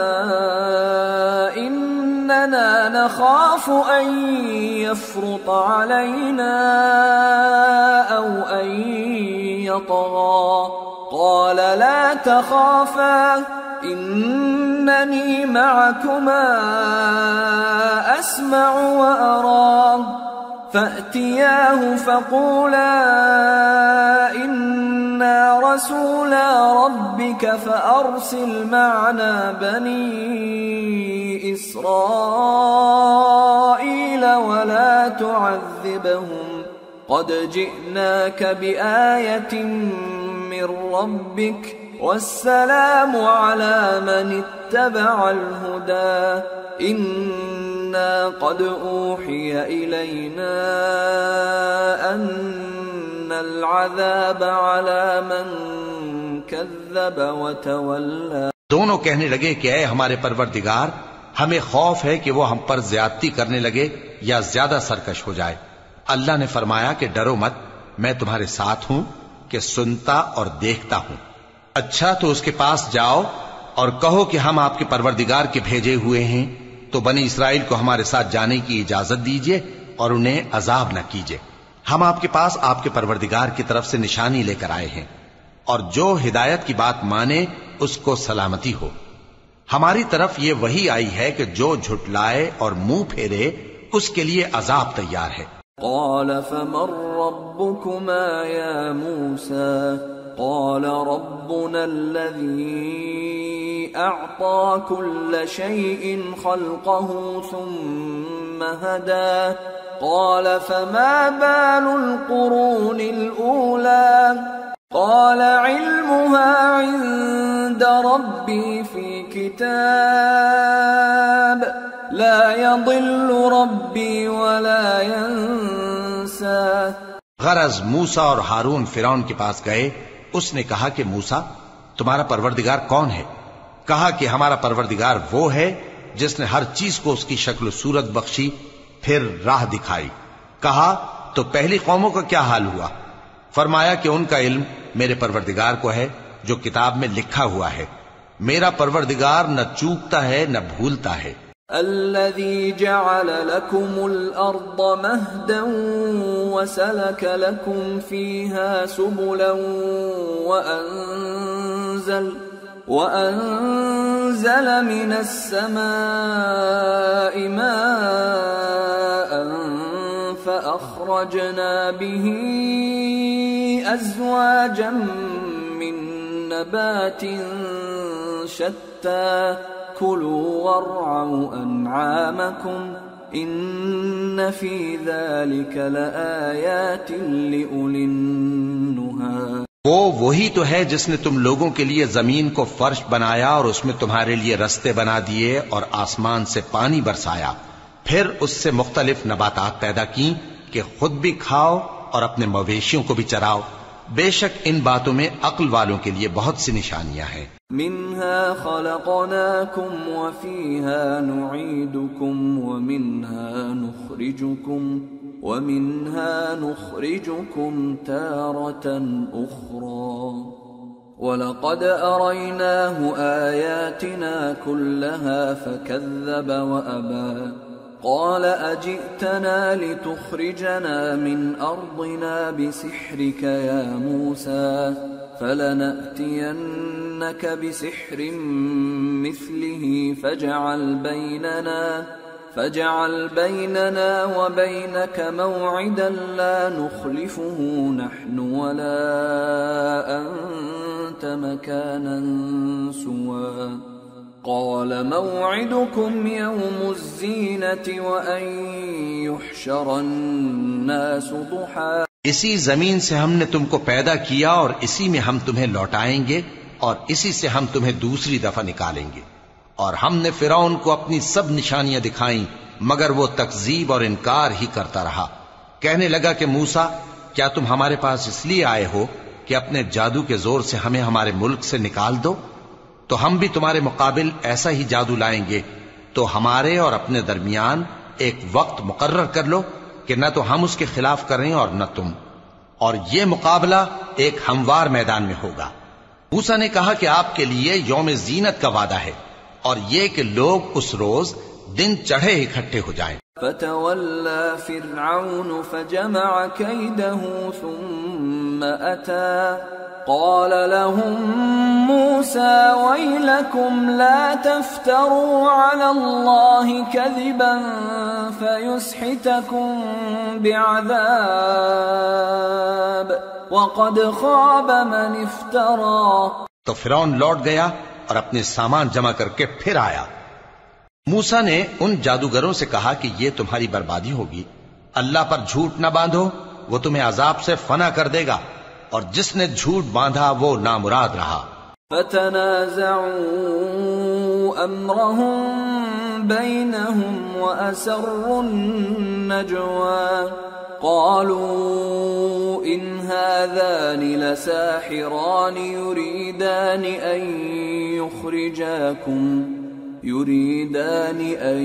اننا نخاف ان يفرط علينا او ان يطغى قال لا تخافا انني معكما اسمع وارى فأتياه فقولا إنا رسولا ربك فأرسل معنا بني إسرائيل ولا تعذبهم قد جئناك بآية من ربك والسلام على من اتبع الهدى إنا قد أوحي إلينا أن العذاب على من كذب وتولى۔ دونوں کہنے لگے کہ اے ہمارے پروردگار، ہمیں خوف ہے کہ وہ ہم پر زیادتی کرنے لگے یا زیادہ سرکش ہو جائے۔ اللہ نے فرمایا کہ ڈرو مت، میں تمہارے ساتھ ہوں کہ سنتا اور دیکھتا ہوں۔ اچھا تو اس کے پاس جاؤ اور کہو کہ ہم آپ کے پروردگار کے بھیجے ہوئے ہیں، تو بنی اسرائیل کو ہمارے ساتھ جانے کی اجازت دیجیے اور انہیں عذاب نہ کیجیے۔ ہم آپ کے پاس آپ کے پروردگار کی طرف سے نشانی لے کر آئے ہیں، اور جو ہدایت کی بات مانے اس کو سلامتی ہو۔ ہماری طرف یہ وحی آئی ہے کہ جو جھٹلائے اور منہ پھیرے اس کے لیے عذاب تیار ہے۔ قال فمن ربكما يا موسى قال ربنا الذي أعطى كل شيء خلقه ثم هدى قال فما بال القرون الأولى قال علمها عند ربي في كتاب لا يضل ربي ولا ينسى۔ غرض موسیٰ اور ہارون فرعون کے پاس گئے، اس نے کہا کہ موسیٰ تمہارا پروردگار کون ہے؟ کہا کہ ہمارا پروردگار وہ ہے جس نے ہر چیز کو اس کی شکل و صورت بخشی، پھر راہ دکھائی۔ کہا تو پہلی قوموں کا کیا حال ہوا؟ فرمایا کہ ان کا علم میرے پروردگار کو ہے جو کتاب میں لکھا ہوا ہے۔ میرا پروردگار نہ چوکتا ہے نہ بھولتا ہے۔ الذي جعل لكم الأرض مهدا وسلك لكم فيها سبلا وأنزل وأنزل من السماء ماء فأخرجنا به أزواجا من نبات شتى كلوا وارعوا أنعامكم إن في ذلك لآيات لأولي النهى۔ وہ وہی تو ہے جس نے تم لوگوں کے لیے زمین کو فرش بنایا اور اس میں تمہارے لیے رستے بنا دیے اور آسمان سے پانی برسایا، پھر اس سے مختلف نباتات پیدا کی کہ خود بھی کھاؤ اور اپنے مویشیوں کو بھی چراؤ۔ بے شک ان باتوں میں عقل والوں کے لیے بہت سی نشانیاں ہیں۔ منها خلقناكم وفيها نعيدكم ومنها نخرجكم ومنها نخرجكم تارة أخرى ولقد أريناه آياتنا كلها فكذب وأبى قال أجئتنا لتخرجنا من أرضنا بسحرك يا موسى فلنأتينك بسحر مثله فاجعل بيننا فاجعل بيننا وبينك موعدا لا نخلفه نحن ولا أنت مكانا سوى قال موعدكم يوم الزينة وأن يحشر الناس ضحى۔ اسی زمین سے ہم نے تم کو پیدا کیا اور اسی میں ہم تمہیں لوٹائیں گے اور اسی سے ہم تمہیں دوسری دفعہ نکالیں گے۔ اور ہم نے فرعون کو اپنی سب نشانیاں دکھائیں مگر وہ تکذیب اور انکار ہی کرتا رہا. کہنے لگا کہ موسیٰ کیا تم ہمارے پاس اس لیے آئے ہو کہ اپنے جادو کے زور سے ہمیں ہمارے ملک سے نکال دو؟ تو ہم بھی تمہارے مقابل ایسا ہی جادو لائیں گے. تو ہمارے اور اپنے درمیان ایک وقت مقرر کر لو کہ نہ تو ہم اس کے خلاف کریں اور نہ تم، اور یہ مقابلہ ایک ہموار میدان میں ہوگا. موسیٰ نے کہا کہ آپ کے لیے یوم زینت کا وعدہ ہے اور یہ کہ لوگ اس روز دن چڑھے اکٹھے ہو جائیں. فتولى فرعون فجمع كيده ثم أتى قال لهم موسى ويلكم لا تفتروا على الله كذبا فيسحتكم بعذاب وقد خاب من افترى. تو فرعون لوٹ گیا اور اپنے سامان جمع کر کے پھر آیا. موسیٰ نے ان جادوگروں سے کہا کہ یہ تمہاری بربادی ہوگی. اللہ پر جھوٹ نہ باندھو، وہ تمہیں عذاب سے فنا کر دے گا، اور جس نے جھوٹ باندھا وہ نامراد رہا. فتنازعوا امرهم بينهم واسروا النجوى قالوا ان هذان لساحران يريدان ان يخرجاكم يريدان أن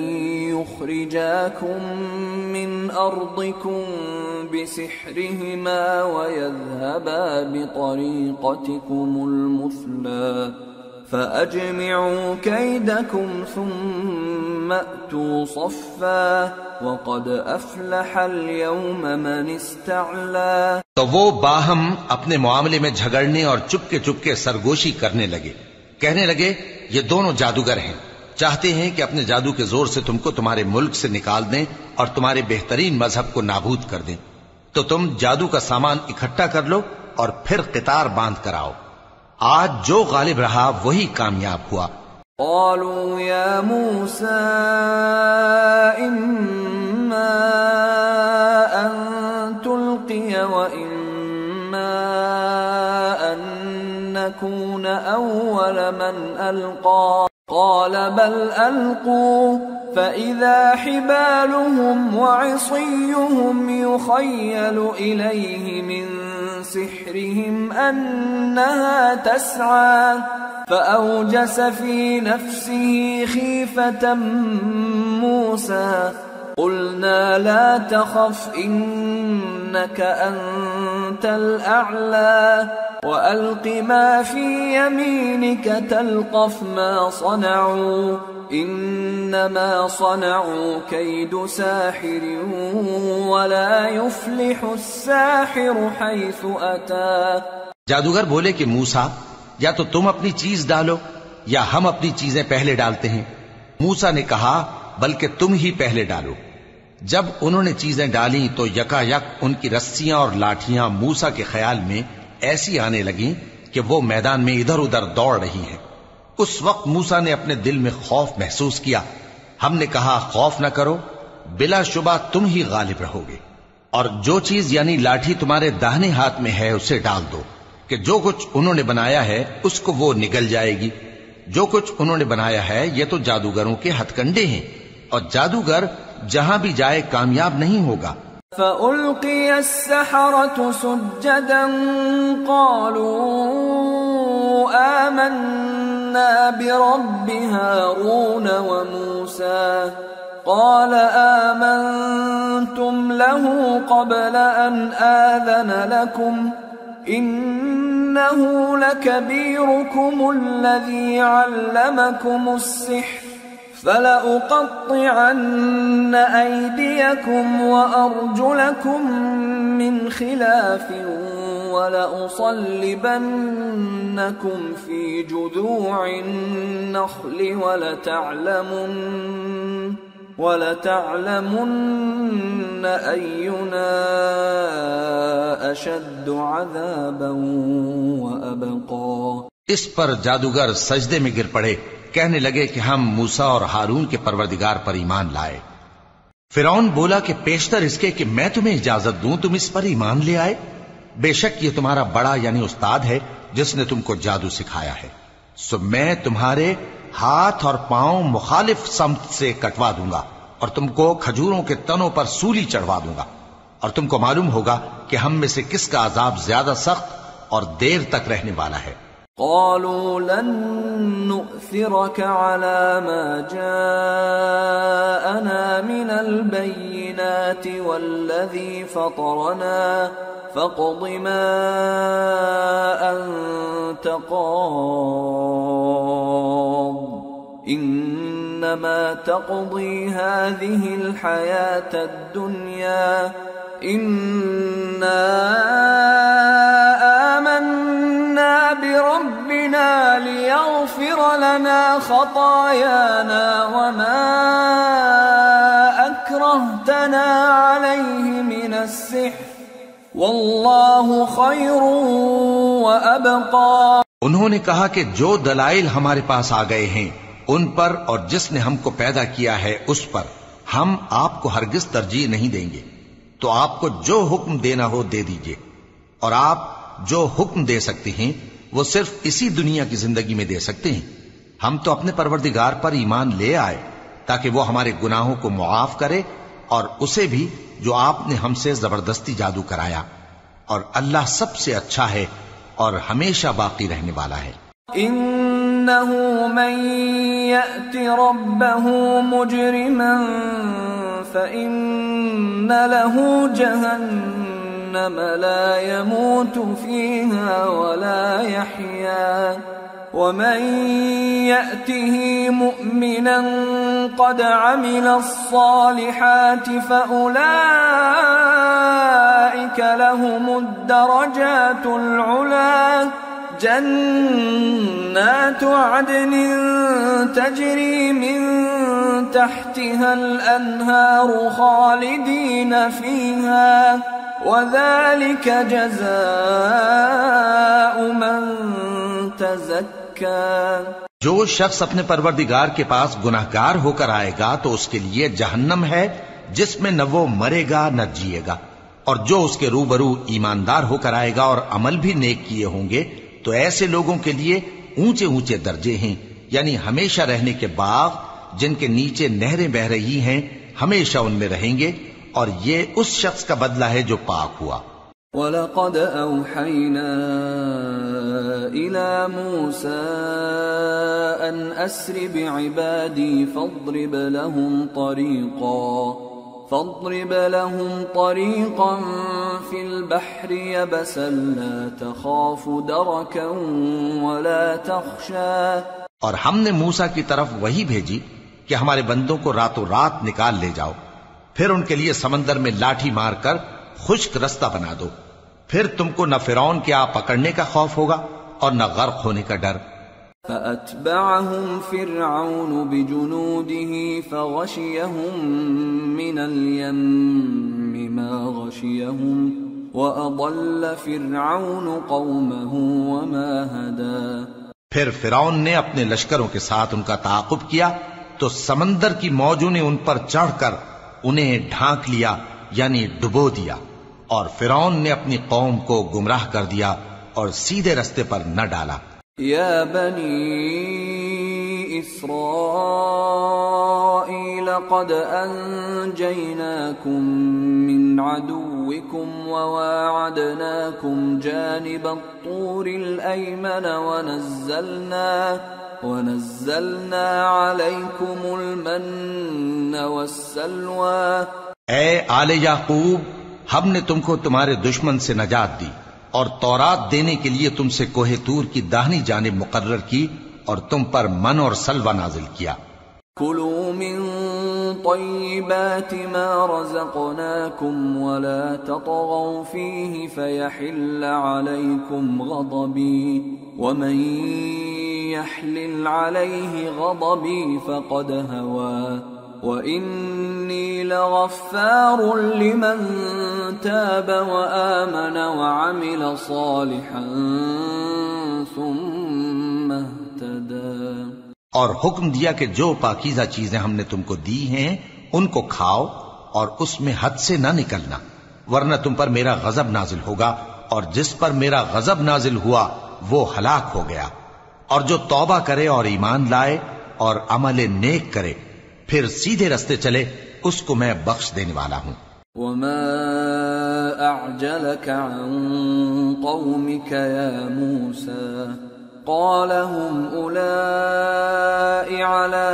يخرجاكم من أرضكم بسحرهما ويذهبا بطريقتكم المثلى فأجمعوا كيدكم ثم أتوا صفا وقد أفلح اليوم من استعلى. تو وہ باہم اپنے معاملے میں جھگڑنے اور چپکے چپکے سرگوشی کرنے لگے. کہنے لگے یہ دونوں جادوگر ہیں، چاہتے ہیں کہ اپنے جادو کے زور سے تم کو تمہارے ملک سے نکال دیں اور تمہارے بہترین مذہب کو نابود کر دیں. تو تم جادو کا سامان اکٹھا کر لو اور پھر قطار باندھ کر آؤ. آج جو غالب رہا وہی کامیاب ہوا. قالوا يا موسى إما أن تلقي وإما أن نكون أول من ألقى قال بل ألقوا فإذا حبالهم وعصيهم يخيل إليه من سحرهم أنها تسعى فأوجس في نفسه خيفة موسى قلنا لا تخف إنك أنت الأعلى وألق ما في يمينك تلقف ما صنعوا إنما صنعوا كيد ساحر ولا يفلح الساحر حيث أتى. جادوگر بولے کہ موسیٰ یا تو تم اپنی چیز ڈالو یا ہم اپنی چیزیں پہلے ڈالتے ہیں. موسیٰ نے کہا بلکہ تم ہی پہلے ڈالو. جب انہوں نے چیزیں ڈالی تو یکا یک ان کی رسیاں اور لاٹھیاں موسیٰ کے خیال میں ایسی آنے لگیں کہ وہ میدان میں ادھر ادھر دوڑ رہی ہیں. اس وقت موسیٰ نے اپنے دل میں خوف محسوس کیا. ہم نے کہا خوف نہ کرو، بلا شبہ تم ہی غالب رہو گے، اور جو چیز یعنی لاٹھی تمہارے داہنے ہاتھ میں ہے اسے ڈال دو کہ جو کچھ انہوں نے بنایا ہے اس کو وہ نگل جائے گی. جو کچھ انہوں نے بنایا ہے یہ تو جادوگروں کے ہتھ کنڈے ہیں، اور جادوگر جہاں بھی جائے کامیاب نہیں ہوگا. فَأُلْقِيَ السَّحَرَةُ سُجَّدًا قَالُوا آمَنَّا بِرَبِّ هَارُونَ وَمُوسَى قَالَ آمَنْتُمْ لَهُ قَبْلَ أَنْ آذَنَ لَكُمْ إِنَّهُ لَكَبِيرُكُمُ الَّذِي عَلَّمَكُمُ السِّحْرَ فَلَأُقَطِّعَنَّ أَيْدِيَكُمْ وَأَرْجُلَكُمْ مِنْ خِلَافٍ وَلَأُصَلِّبَنَّكُمْ فِي جُذُوعِ النَّخْلِ وَلَتَعْلَمُنَّ وَلَتَعْلَمُنَّ أَيُّنَا أَشَدُّ عَذَابًا وَأَبْقَى. اس پر جادوگر سجدے میں گر پڑے، کہنے لگے کہ ہم موسیٰ اور ہارون کے پروردگار پر ایمان لائے. فرعون بولا کہ پیشتر اس کے کہ میں تمہیں اجازت دوں تم اس پر ایمان لے آئے. بے شک یہ تمہارا بڑا یعنی استاد ہے جس نے تم کو جادو سکھایا ہے، سو میں تمہارے ہاتھ اور پاؤں مخالف سمت سے کٹوا دوں گا اور تم کو کھجوروں کے تنوں پر سولی چڑھوا دوں گا، اور تم کو معلوم ہوگا کہ ہم میں سے کس کا عذاب زیادہ سخت اور دیر تک رہنے والا ہے۔ قالوا لن نؤثرك على ما جاءنا من البينات والذي فطرنا فاقض ما أنت قاض إنما تقضي هذه الحياة الدنيا إنا آمنا بربنا ليغفر لنا خطايانا وما أكرهتنا عليه من السحر واللہ خیر وابقى۔ انہوں نے کہا کہ جو دلائل ہمارے پاس آ گئے ہیں ان پر اور جس نے ہم کو پیدا کیا ہے اس پر ہم آپ کو ہرگز ترجیح نہیں دیں گے، تو آپ کو جو حکم دینا ہو دے دیجئے، اور آپ جو حکم دے سکتے ہیں وہ صرف اسی دنیا کی زندگی میں دے سکتے ہیں۔ ہم تو اپنے پروردگار پر ایمان لے آئے تاکہ وہ ہمارے گناہوں کو معاف کرے، اور اسے بھی جو آپ نے ہم سے زبردستی جادو کرایا، اور اللہ سب سے اچھا ہے اور ہمیشہ باقی رہنے والا ہے۔ انه من يأت ربه مجرما فإن له جهنم لا يموت فيها ولا يحيا ومن يأته مؤمنا قد عمل الصالحات فأولئك لهم الدرجات العلى جنات عدن تجري من تحتها الأنهار خالدين فيها وذلك جزاء من تزكى۔ جو شخص اپنے پروردگار کے پاس گناہگار ہو کر آئے گا تو اس کے لیے جہنم ہے جس میں نہ وہ مرے گا نہ جیے گا، اور جو اس کے روبرو ایماندار ہو کر آئے گا اور عمل بھی نیک کیے ہوں گے تو ایسے لوگوں کے لیے اونچے اونچے درجے ہیں، یعنی ہمیشہ رہنے کے باغ جن کے نیچے نہریں بہ رہی ہیں، ہمیشہ ان میں رہیں گے، اور یہ اس شخص کا بدلہ ہے جو پاک ہوا۔ وَلَقَدْ أَوْحَيْنَا إِلَى مُوسَىٰ أَنْ أَسْرِ بِعِبَادِي فَاضْرِبْ لَهُمْ طَرِيقًا فاضرب لهم طريقا في البحر يبسا لا تخاف دركا ولا تخشى۔ اور ہم نے موسیٰ کی طرف وہی بھیجی کہ ہمارے بندوں کو راتوں رات نکال لے جاؤ، پھر ان کے لیے سمندر میں لاٹھی مار کر خشک رستہ بنا دو، پھر تم کو نہ فرعون کے آ پکڑنے کا خوف ہوگا اور نہ غرق ہونے کا ڈر۔ فأتبعهم فرعون بجنوده فغشيهم من اليم ما غشيهم وأضل فرعون قومه وما هدى۔ پھر فرعون نے اپنے لشکروں کے ساتھ ان کا تعاقب کیا تو سمندر کی موجوں نے ان پر چڑھ کر انہیں ڈھانک لیا، یعنی ڈبو دیا، اور فرعون نے اپنی قوم کو گمراہ کر دیا اور سیدھے رستے پر نہ ڈالا۔ یا بنی اسرائیل قد انجیناکم من عدوکم وواعدناکم جانب الطور الایمن ونزلنا ونزلنا علیکم المن والسلوى۔ اے آل یعقوب، ہم نے تم کو تمہارے دشمن سے نجات دی اور تورات دینے کے لیے تم سے کوہ طور کی داہنی جانب مقرر کی اور تم پر من اور سلوہ نازل کیا۔ کلوا من طیبات ما رزقناکم ولا تطغوا فیہ فیحل علیکم غضبی ومن یحلل علیہ غضبی فقد ہوا وَإِنِّي لَغَفَّارٌ لِمَن تَابَ وَآمَنَ وَعَمِلَ صَالِحًا ثُمَّ اهْتَدَى۔ اور حکم دیا کہ جو پاکیزہ چیزیں ہم نے تم کو دی ہیں ان کو کھاؤ اور اس میں حد سے نہ نکلنا، ورنہ تم پر میرا غضب نازل ہوگا، اور جس پر میرا غضب نازل ہوا وہ ہلاک ہو گیا۔ اور جو توبہ کرے اور ایمان لائے اور عمل نیک کرے پھر سیدھے رستے چلے اس کو میں بخش دینے والا ہوں۔ وما أعجلك عن قومك يا موسى قال هم أولئك على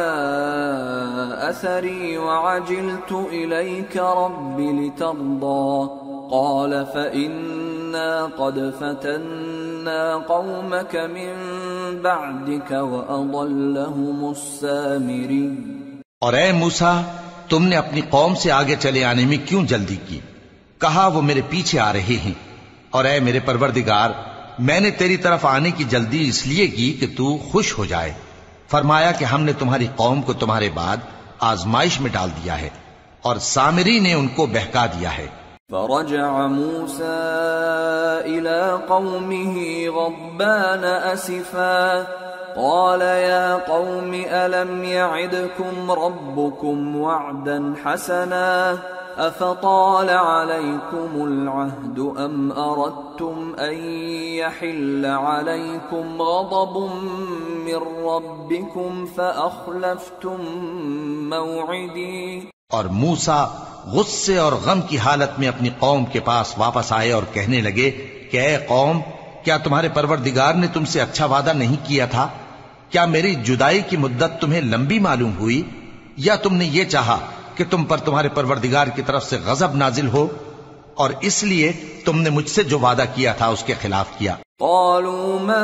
أثري وعجلت إليك رب لترضى قال فإنا قد فتنا قومك من بعدك وأضلهم السامري۔ اور اے موسیٰ تم نے اپنی قوم سے آگے چلے آنے میں کیوں جلدی کی؟ کہا وہ میرے پیچھے آ رہے ہیں۔ اور اے میرے پروردگار میں نے تیری طرف آنے کی جلدی اس لیے کی کہ تو خوش ہو جائے۔ فرمایا کہ ہم نے تمہاری قوم کو تمہارے بعد آزمائش میں ڈال دیا ہے اور سامری نے ان کو بہکا دیا ہے۔ فرجع موسى إلى قومه غضبان أسفا قال يا قوم ألم يعدكم ربكم وعدا حسنا أفطال عليكم العهد أم أردتم أن يحل عليكم غضب من ربكم فأخلفتم موعدي۔ اور موسیٰ غصے اور غم کی حالت میں اپنی قوم کے پاس واپس آئے اور کہنے لگے کہ اے قوم کیا تمہارے پروردگار نے تم سے اچھا وعدہ نہیں کیا تھا؟ کیا میری جدائی کی مدت تمہیں لمبی معلوم ہوئی یا تم نے یہ چاہا کہ تم پر تمہارے پروردگار کی طرف سے غضب نازل ہو اور اس لیے تم نے مجھ سے جو وعدہ کیا تھا اس کے خلاف کیا؟ قالوا ما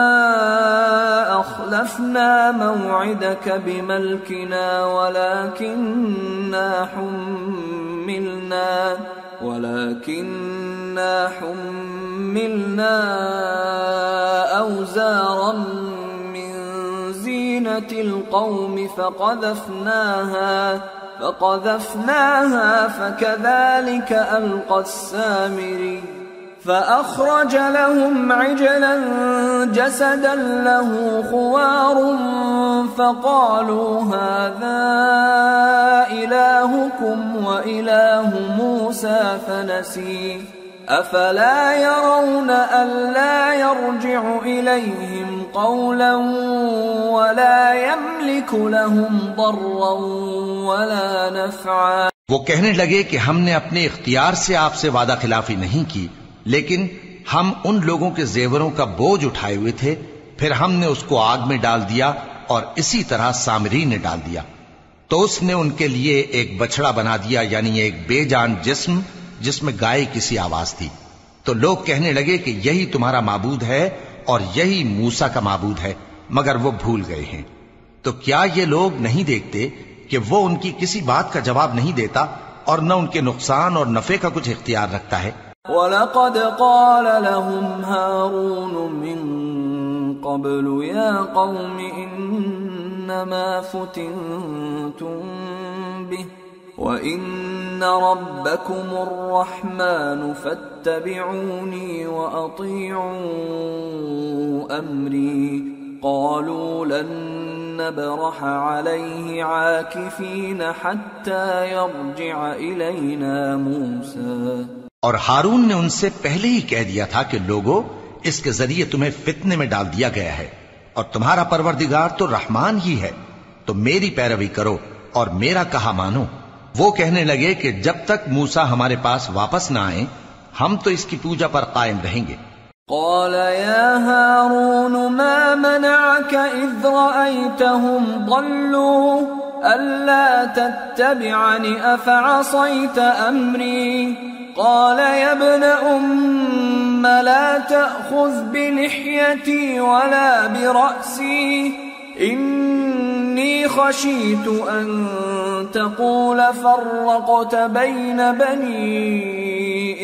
أخلفنا موعدك بملكنا ولكننا حملنا ولكننا حملنا أوزارا من زينة القوم فقذفناها فقذفناها فكذلك ألقى السامري فأخرج لهم عجلا جسدا له خوار فقالوا هذا إلهكم وإله موسى فنسي أفلا يرون ألا يرجع إليهم قولا ولا يملك لهم ضرا ولا نفعا۔ وہ کہنے لگے کہ ہم نے اپنے اختیار سے آپ سے وعدہ خلافی نہیں کی لیکن ہم ان لوگوں کے زیوروں کا بوجھ اٹھائے ہوئے تھے، پھر ہم نے اس کو آگ میں ڈال دیا اور اسی طرح سامری نے ڈال دیا تو اس نے ان کے لیے ایک بچڑا بنا دیا، یعنی ایک بے جان جسم جس میں گائے کسی آواز تھی۔ تو لوگ کہنے لگے کہ یہی تمہارا معبود ہے اور یہی موسیٰ کا معبود ہے، مگر وہ بھول گئے ہیں۔ تو کیا یہ لوگ نہیں دیکھتے کہ وہ ان کی کسی بات کا جواب نہیں دیتا اور نہ ان کے نقصان اور نفع کا کچھ اختیار رکھتا ہے؟ وَلَقَدْ قَالَ لَهُمْ هَارُونُ مِن قَبْلُ يَا قَوْمِ إِنَّمَا فُتِنْتُمْ بِهِ وَإِنَّ رَبَّكُمُ الرَّحْمَنُ فَاتَّبِعُونِي وَأَطِيعُوا أَمْرِي قَالُوا لَن نَّبْرَحَ عَلَيْهِ عَاكِفِينَ حَتَّى يَرْجِعَ إِلَيْنَا مُوسَى۔ اور ہارون نے ان سے پہلے ہی کہہ دیا تھا کہ لوگوں اس کے ذریعے تمہیں فتنے میں ڈال دیا گیا ہے اور تمہارا پروردگار تو رحمان ہی ہے، تو میری پیروی کرو اور میرا کہا مانو۔ وہ کہنے لگے کہ جب تک موسیٰ ہمارے پاس واپس نہ آئیں ہم تو اس کی پوجا پر قائم رہیں گے۔ قال يا هارون ما منعك إذ رأيتهم ضلوا ألا تتبعني أفعصيت أمري قال يا ابن أم لا تأخذ بلحيتي ولا برأسي إني خشيت أن تقول فرقت بين بني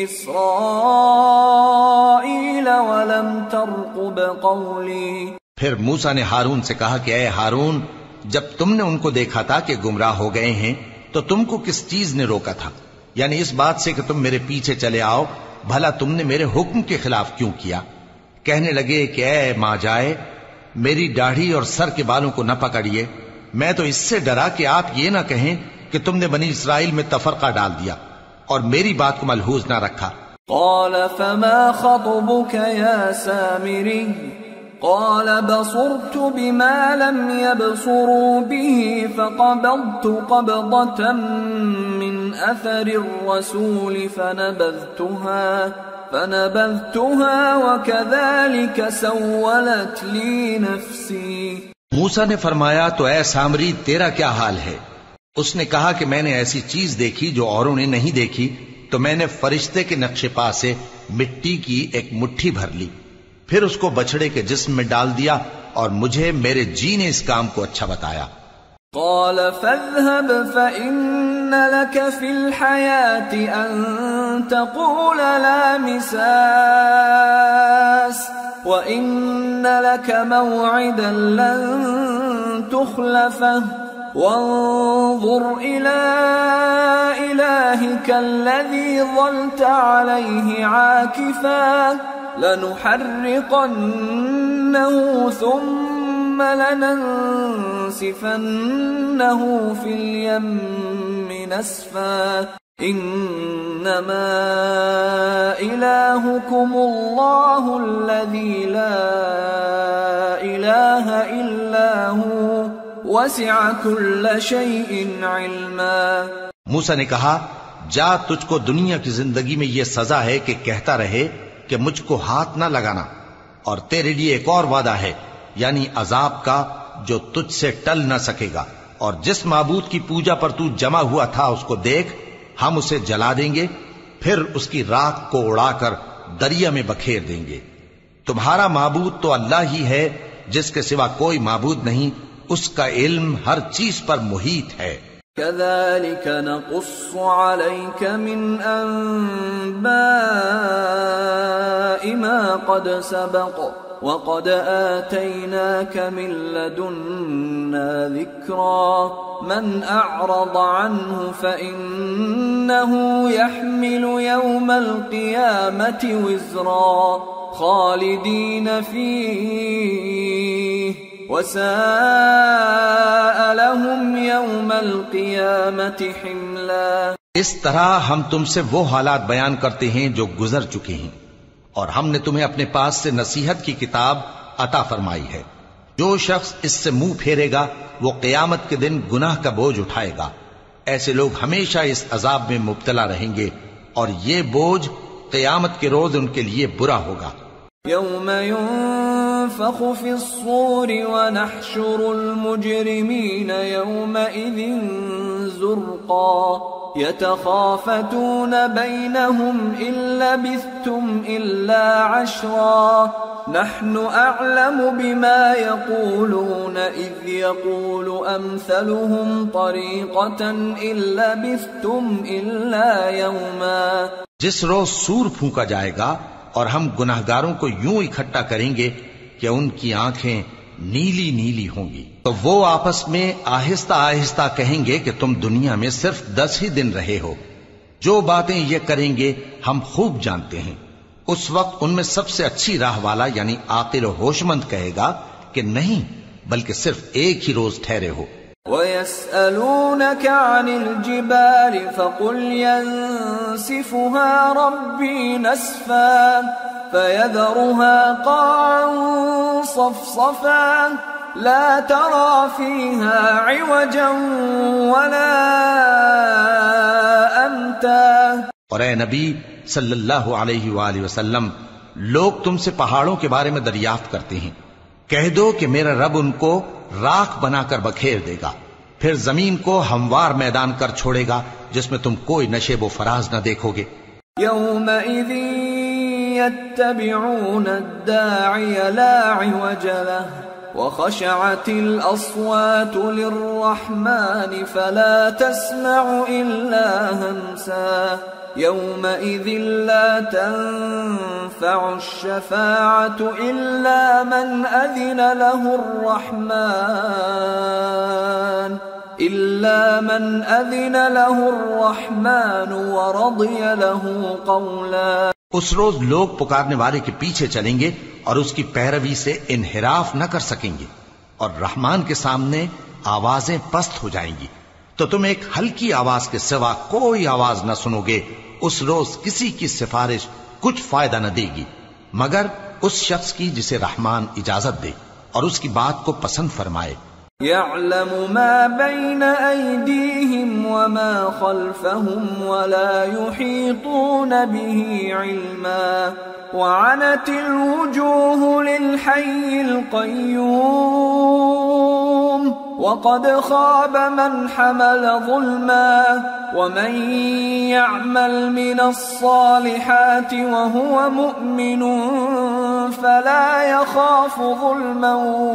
إسرائيل ولم ترقب قولي۔ پھر موسیٰ نے ہارون سے کہا کہ اے ہارون جب تم نے ان کو دیکھا تھا کہ گمراہ ہو گئے ہیں تو تم کو کس چیز نے روکا تھا، یعنی اس بات سے کہ تم میرے پیچھے چلے آؤ، بھلا تم نے میرے حکم کے خلاف کیوں کیا؟ کہنے لگے کہ اے ماں جائے میری داڑھی اور سر کے بالوں کو نہ پکڑیے، میں تو اس سے ڈرا کہ آپ یہ نہ کہیں کہ تم نے بنی اسرائیل میں تفرقہ ڈال دیا اور میری بات کو ملحوظ نہ رکھا۔ قال فما خطبك يا سامري قال بصرت بما لم يبصروا به فقبضت قبضة من أثر الرسول فنبذتها فنبذتها وكذلك سولت لي نفسي. موسیٰ نے فرمایا تو اے سامری تیرا کیا حال ہے؟ اس نے کہا کہ میں نے ایسی چیز دیکھی جو اوروں نے نہیں دیکھی، تو میں نے فرشتے کے نقش پا سے مٹی کی ایک مٹھی بھر لی، پھر اس کو بچڑے کے جسم میں ڈال دیا، اور مجھے میرے جی نے اس کام کو اچھا بتایا. قال فاذهب فإن لك في الحياة أن تقول لا مساس وإن لك موعدا لن تخلفه وانظر إلى إلهك الذي ظلت عليه عاكفا لنحرقنه ثم لننسفنه في اليم نسفا إنما إلهكم الله الذي لا إله إلا هو وسع كل شيء علما. موسیٰ نے کہا جا، تجھ کو دنیا کی زندگی میں یہ سزا ہے کہ کہتا رہے کہ مجھ کو ہاتھ نہ لگانا، اور تیرے لیے ایک اور وعدہ ہے، یعنی عذاب کا جو تجھ سے ٹل نہ سکے گا، اور جس معبود کی پوجا پر تو جمع ہوا تھا اس کو دیکھ، ہم اسے جلا دیں گے، پھر اس کی راکھ کو اڑا کر دریا میں بکھیر دیں گے. تمہارا معبود تو اللہ ہی ہے، جس کے سوا کوئی معبود نہیں، اس کا علم ہر چیز پر محیط ہے. كذلك نقص عليك من أنباء ما قد سبق وقد آتيناك من لدنا ذكرا من أعرض عنه فإنه يحمل يوم القيامة وزرا خالدين فيه وساء لهم يوم القيامة حملا. اس طرح ہم تم سے وہ حالات بیان کرتے ہیں جو گزر چکے ہیں، اور ہم نے تمہیں اپنے پاس سے نصیحت کی کتاب عطا فرمائی ہے. جو شخص اس سے منہ پھیرے گا وہ قیامت کے دن گناہ کا بوجھ اٹھائے گا. ایسے لوگ ہمیشہ اس عذاب میں مبتلا رہیں گے، اور یہ بوجھ قیامت کے روز ان کے لیے برا ہوگا. يوم ينفخ في الصور ونحشر المجرمين يومئذ زرقا يتخافتون بينهم إن لبثتم إلا عشرا نحن أعلم بما يقولون إذ يقول أمثلهم طريقة إن لبثتم إلا يوما. جس روز سور پھونکا جائے گا اور ہم گناہگاروں کو یوں اکٹھا کریں گے کہ ان کی آنکھیں نیلی نیلی ہوں گی، تو وہ آپس میں آہستہ آہستہ کہیں گے کہ تم دنیا میں صرف دس ہی دن رہے ہو. جو باتیں یہ کریں گے ہم خوب جانتے ہیں. اس وقت ان میں سب سے اچھی راہ والا یعنی عاقل و ہوش مند کہے گا کہ نہیں، بلکہ صرف ایک ہی روز ٹھہرے ہو. وَيَسْأَلُونَكَ عَنِ الْجِبَالِ فَقُلْ يَنسِفُهَا رَبِّي نَسْفًا فَيَذَرُهَا قَاعًا صَفْصَفًا لَا تَرَى فِيهَا عِوَجًا وَلَا أَمْتًا. اور اے نبی صلی اللہ علیہ وآلہ وسلم، لوگ تم سے پہاڑوں کے بارے میں دریافت کرتے ہیں، کہہ دو کہ میرا رب ان کو راکھ بنا کر بکھیر دے گا، پھر زمین کو ہموار میدان کر چھوڑے گا جس میں تم کوئی نشیب و فراز نہ دیکھو گے. يومئذ يتبعون الداعي لا عوج له وخشعت الأصوات للرحمن فلا تسمع إلا همسا يومئذ لا تنفع الشفاعة إلا من أذن له الرحمن إلا من أذن له الرحمن ورضي له قولا. اس روز لوگ پکارنے والے کے پیچھے چلیں گے اور اس کی پیروی سے انحراف نہ کر سکیں گے، اور رحمان کے سامنے آوازیں پست ہو جائیں گی، تو تم ایک ہلکی آواز کے سوا کوئی آواز نہ سنو گے. اس روز کسی کی سفارش کچھ فائدہ نہ دے گی مگر اس شخص کی جسے رحمان اجازت دے اور اس کی بات کو پسند فرمائے. يعلم ما بين أيديهم وما خلفهم ولا يحيطون به علما وعنت الوجوه للحي القيوم وقد خاب من حمل ظلما ومن يعمل من الصالحات وهو مؤمن فلا يخاف ظلما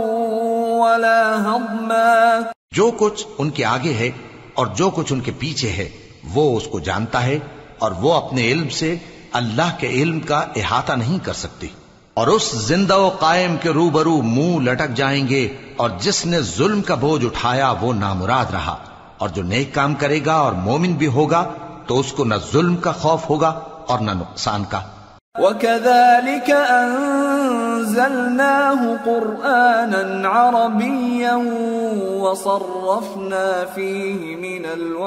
ولا هضما. جو کچھ ان کے آگے ہے اور جو کچھ ان کے پیچھے ہے وہ اس کو جانتا ہے اور وہ اپنے علم سے اللہ کے علم کا احاطہ نہیں کر سکتی. اور اس زندہ و قائم کے روبرو منہ لٹک جائیں گے اور جس نے ظلم کا بوجھ اٹھایا وہ نامراد رہا اور جو نیک کام کرے گا اور مومن بھی ہوگا تو اس کو نہ ظلم کا خوف ہوگا اور نہ نقصان کا. وَكَذَلِكَ أَنزَلْنَاهُ قُرْآنًا عَرَبِيًّا وَصَرَّفْنَا فِيهِ مِنَ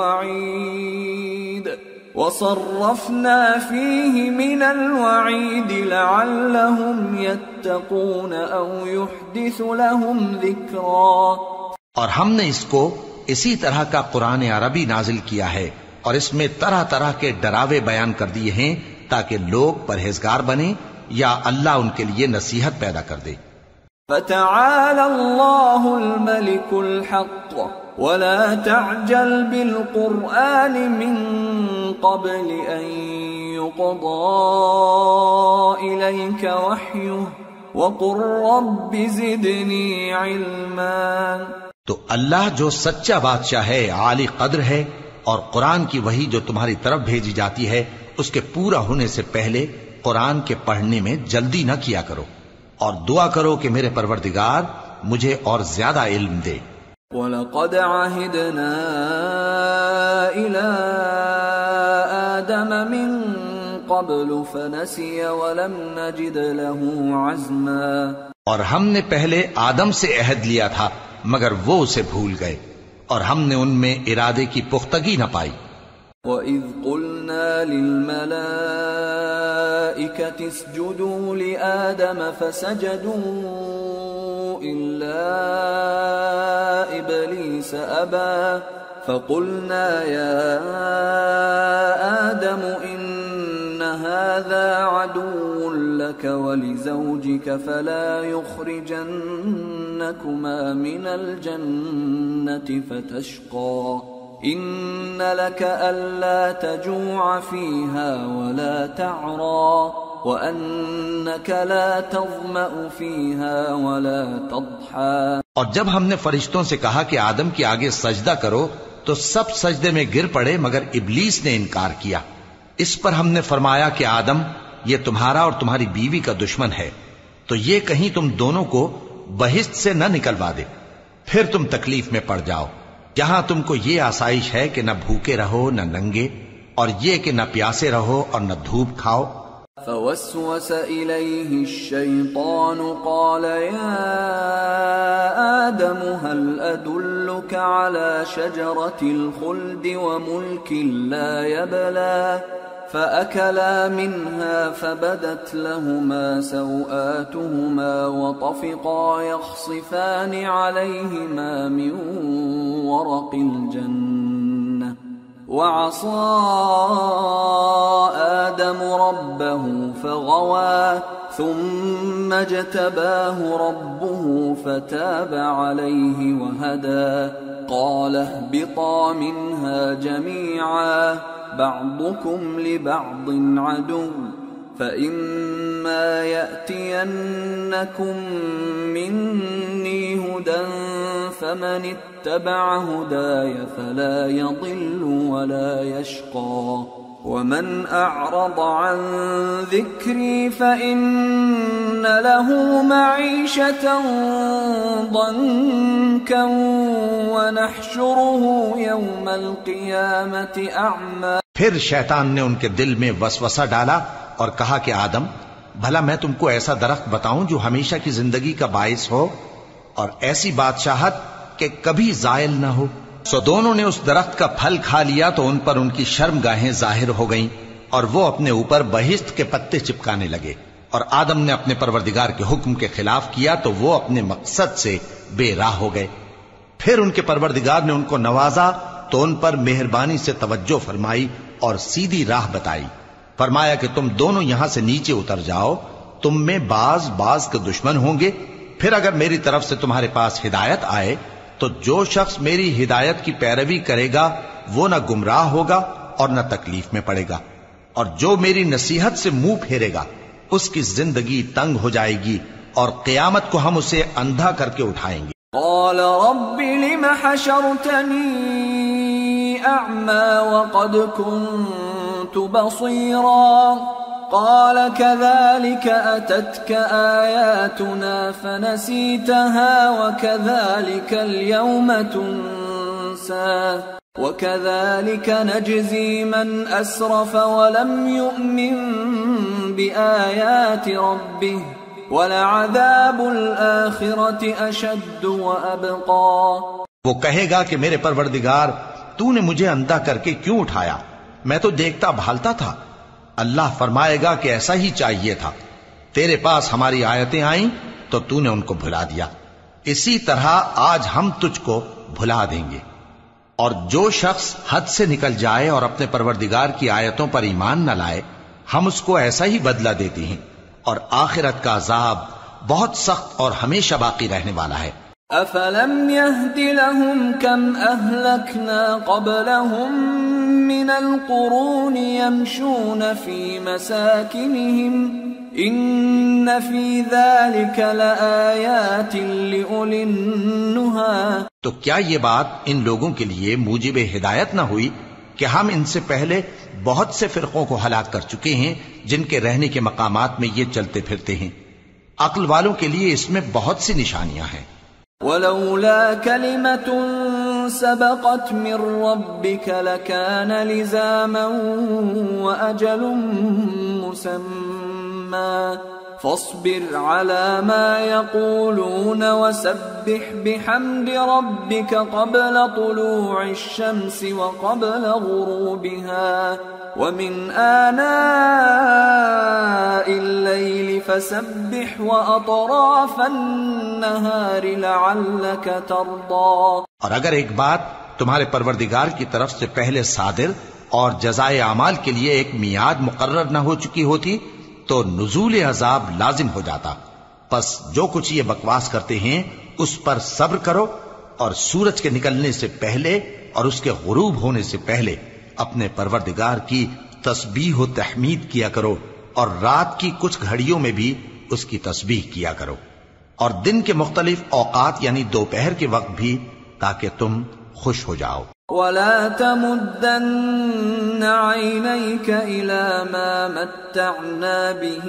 الْوَعِيدِ وَصَرَّفْنَا فِيهِ مِنَ الْوَعِيدِ لَعَلَّهُمْ يَتَّقُونَ أَوْ يُحْدِثُ لَهُمْ ذِكْرًا. اور ہم نے اس کو اسی طرح کا قرآن عربی نازل کیا ہے اور اس میں طرح طرح کے ڈراوے بیان کر دیے ہیں تاکہ لوگ پرہیزگار بنیں یا اللہ ان کے لیے نصیحت پیدا کر دے. فَتَعَالَى اللَّهُ الْمَلِكُ الْحَقُّ وَلَا تَعْجَلْ بِالْقُرْآنِ مِنْ قَبْلِ أَنْ يُقْضَى إِلَيْكَ وَحْيُهُ وَقُلْ رَبِّ زِدْنِي عِلْمًا. تو اللہ جو سچا بادشاہ ہے، عالی قدر ہے، اور قرآن کی وحی جو تمہاری طرف بھیجی جاتی ہے اس کے پورا ہونے سے پہلے قرآن کے پڑھنے میں جلدی نہ کیا کرو اور دعا کرو کہ میرے پروردگار مجھے اور زیادہ علم دے. وَلَقَدْ عَهِدْنَا إِلَىٰ آدَمَ مِن قَبْلُ فَنَسِيَ وَلَمْ نَجِدْ لَهُ عَزْمًا. اور ہم نے پہلے آدم سے عہد لیا تھا مگر وہ اسے بھول گئے اور ہم نے ان میں ارادے کی پختگی نہ پائی. وَإِذْ قُلْنَا لِلْمَلَائِكَةِ اسْجُدُوا لِآدَمَ فَسَجَدُوا إِلَّا إِبْلِيسَ أَبَى فَقُلْنَا يَا آدَمُ إِنَّ هَذَا عَدُوٌّ لَكَ وَلِزَوْجِكَ فَلَا يُخْرِجَنَّكُمَا مِنَ الْجَنَّةِ فَتَشْقَى إِنَّ لَكَ أَلَّا تَجُوعَ فِيهَا وَلَا تَعْرَى وَأَنَّكَ لَا تَظْمَأُ فِيهَا وَلَا تَضْحَى. اور جب ہم نے فرشتوں سے کہا کہ آدم کے آگے سجدہ کرو تو سب سجدے میں گر پڑے مگر ابلیس نے انکار کیا. اس پر ہم نے فرمایا کہ آدم یہ تمہارا اور تمہاری بیوی کا دشمن ہے تو یہ کہیں تم دونوں کو بہشت سے نہ نکلوا دے پھر تم تکلیف میں پڑ جاؤ. یہاں تم کو یہ آسائش ہے کہ نہ بھوکے رہو نہ ننگے اور یہ کہ نہ پیاسے رہو اور نہ دھوپ کھاؤ. فوسوس إليه الشيطان قال يا آدم هل أدلك على شجرة الخلد وملك لا يبلى فأكلا منها فبدت لهما سوآتهما وطفقا يخصفان عليهما من ورق الجنة وعصى آدم ربه فغوى ثم اجتباه ربه فتاب عليه وهدى قال اهبطا منها جميعا بعضكم لبعض عدو فإما يأتينكم مني هدى فمن اتبع هداي فلا يضل ولا يشقى ومن أعرض عن ذكري فإن له معيشة ضنكا ونحشره يوم القيامة أعمى. پھر شیطان نے ان کے دل میں وسوسہ ڈالا اور کہا کہ آدم بھلا میں تم کو ایسا درخت بتاؤں جو ہمیشہ کی زندگی کا باعث ہو اور ایسی بادشاہت کہ کبھی زائل نہ ہو. سو دونوں نے اس درخت کا پھل کھا لیا تو ان پر ان کی شرم گاہیں ظاہر ہو گئیں اور وہ اپنے اوپر بہشت کے پتے چپکانے لگے اور آدم نے اپنے پروردگار کے حکم کے خلاف کیا تو وہ اپنے مقصد سے بے راہ ہو گئے. پھر ان کے پروردگار نے ان کو نوازا تو ان پر مہربانی سے توجہ فرمائی اور سیدھی راہ بتائی. فرمایا کہ تم دونوں یہاں سے نیچے اتر جاؤ، تم میں بعض بعض کے دشمن ہوں گے. پھر اگر میری طرف سے تمہارے پاس ہدایت آئے تو جو شخص میری ہدایت کی پیروی کرے گا وہ نہ گمراہ ہوگا اور نہ تکلیف میں پڑے گا، اور جو میری نصیحت سے منہ پھیرے گا اس کی زندگی تنگ ہو جائے گی اور قیامت کو ہم اسے اندھا کر کے اٹھائیں گے. قال رب لم حشرتني أعمى وقد كنت بصيرا قال كذلك أتتك آياتنا فنسيتها وكذلك اليوم تنسى وكذلك نجزي من أسرف ولم يؤمن بآيات ربه وَلَعَذَابُ الْآخِرَةِ أَشَدُّ وَأَبْقَى. وہ کہے گا کہ میرے پروردگار تو نے مجھے اندھا کر کے کیوں اٹھایا، میں تو دیکھتا بھالتا تھا. اللہ فرمائے گا کہ ایسا ہی چاہیے تھا، تیرے پاس ہماری آیتیں آئیں تو تو نے ان کو بھلا دیا، اسی طرح آج ہم تجھ کو بھلا دیں گے. اور جو شخص حد سے نکل جائے اور اپنے پروردگار کی آیتوں پر ایمان نہ لائے ہم اس کو ایسا ہی بدلہ دیتے ہیں، اور آخرت کا عذاب بہت سخت اور ہمیشہ باقی رہنے والا ہے. افلم يهد لهم كم اهلكنا قبلهم من القرون يمشون في مساكنهم ان في ذلك لآيات لأولي النهى. تو کیا یہ بات ان لوگوں کے لیے موجب ہدایت نہ ہوئی کہ ہم ان سے پہلے بہت سے فرقوں کو ہلاک کر چکے ہیں جن کے رہنے کے مقامات میں یہ چلتے پھرتے ہیں. عقل والوں کے لیے اس میں بہت سی نشانیاں ہیں. ولولا كلمة سبقت من ربك لكان لزاما وأجل مسمى فاصبر على ما يقولون وسبح بحمد ربك قبل طلوع الشمس وقبل غروبها ومن آناء الليل فسبح وأطراف النهار لعلك ترضى. اور اگر ایک بات تمہارے پروردگار کی طرف سے پہلے صادر اور جزائے اعمال کے لیے ایک میعاد مقرر نہ ہو چکی ہوتی تو نزول عذاب لازم ہو جاتا. پس جو کچھ یہ بکواس کرتے ہیں اس پر صبر کرو اور سورج کے نکلنے سے پہلے اور اس کے غروب ہونے سے پہلے اپنے پروردگار کی تسبیح و تحمید کیا کرو اور رات کی کچھ گھڑیوں میں بھی اس کی تسبیح کیا کرو اور دن کے مختلف اوقات یعنی دوپہر کے وقت بھی تاکہ تم خوش ہو جاؤ. ولا تمدن عينيك إلى ما متعنا به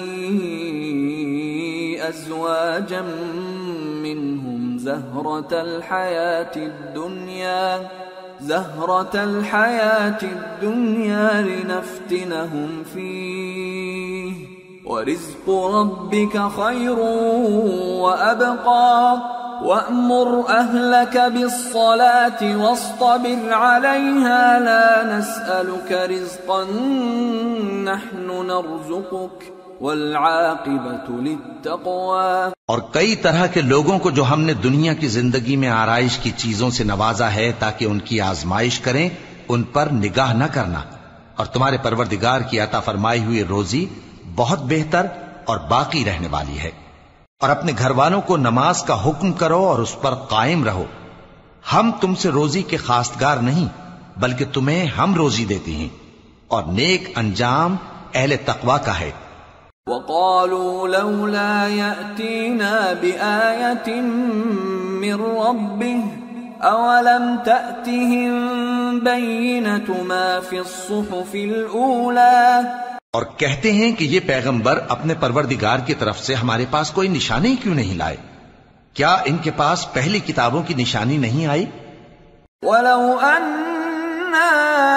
أزواجا منهم زهرة الحياة الدنيا زهرة الحياة الدنيا لنفتنهم فيه ورزق ربك خير وأبقى وَأْمُرْ أَهْلَكَ بِالصَّلَاةِ وَاصْطَبِرْ عَلَيْهَا لَا نَسْأَلُكَ رِزْقًا نَحْنُ نَرْزُقُكَ وَالْعَاقِبَةُ لِلتَّقْوَى. اور کئی طرح کے لوگوں کو جو ہم نے دنیا کی زندگی میں آرائش کی چیزوں سے نوازا ہے تاکہ ان کی آزمائش کریں، ان پر نگاہ نہ کرنا. اور تمہارے پروردگار کی عطا فرمائی ہوئی روزی بہت بہتر اور باقی رہنے والی ہے. اور اپنے گھر والوں کو نماز کا حکم کرو اور اس پر قائم رہو. ہم تم سے روزی کے خواستگار نہیں بلکہ تمہیں ہم روزی دیتے ہیں اور نیک انجام اہل تقوی کا ہے. وَقَالُوا لَوْلَا يَأْتِينَا بِآيَةٍ مِّن رَّبِّهِ أَوَلَمْ تَأْتِهِم بَيِّنَةُ مَا فِي الصُّحُفِ الْأُولَى. اور کہتے ہیں کہ یہ پیغمبر اپنے پروردگار کی طرف سے ہمارے پاس کوئی نشانی کیوں نہیں لائے؟ کیا ان کے پاس پہلی کتابوں کی نشانی نہیں آئی؟ وَلَوْ أَنَّا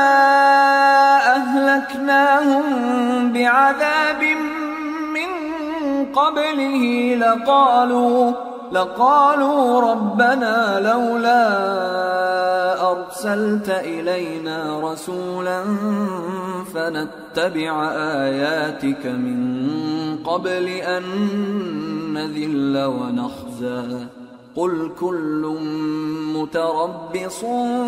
أَهْلَكْنَاهُمْ بِعَذَابٍ مِّن قَبْلِهِ لَقَالُوا لقالوا ربنا لولا أرسلت إلينا رسولا فنتبع آياتك من قبل أن نذل ونخزى قل كل متربص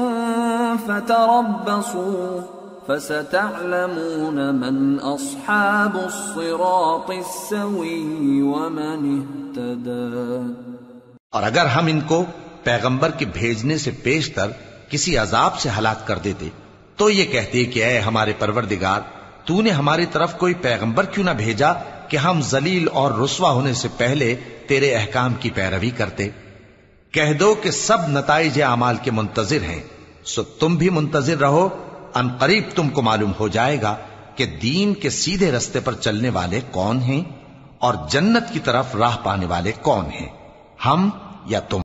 فتربصوا فستعلمون من أصحاب الصراط السوي ومن اهتدى۔ اور اگر ہم ان کو پیغمبر کے بھیجنے سے پیشتر کسی عذاب سے ہلاک کر دیتے تو یہ کہتے کہ اے ہمارے پروردگار، تو نے ہماری طرف کوئی پیغمبر کیوں نہ بھیجا کہ ہم ذلیل اور رسوا ہونے سے پہلے تیرے احکام کی پیروی کرتے۔ کہہ دو کہ سب نتائج اعمال کے منتظر ہیں، سو تم بھی منتظر رہو، ان قریب تم کو معلوم ہو جائے گا کہ دین کے سیدھے رستے پر چلنے والے کون ہیں اور جنت کی طرف راہ پانے والے کون ہیں، ہم یا تم۔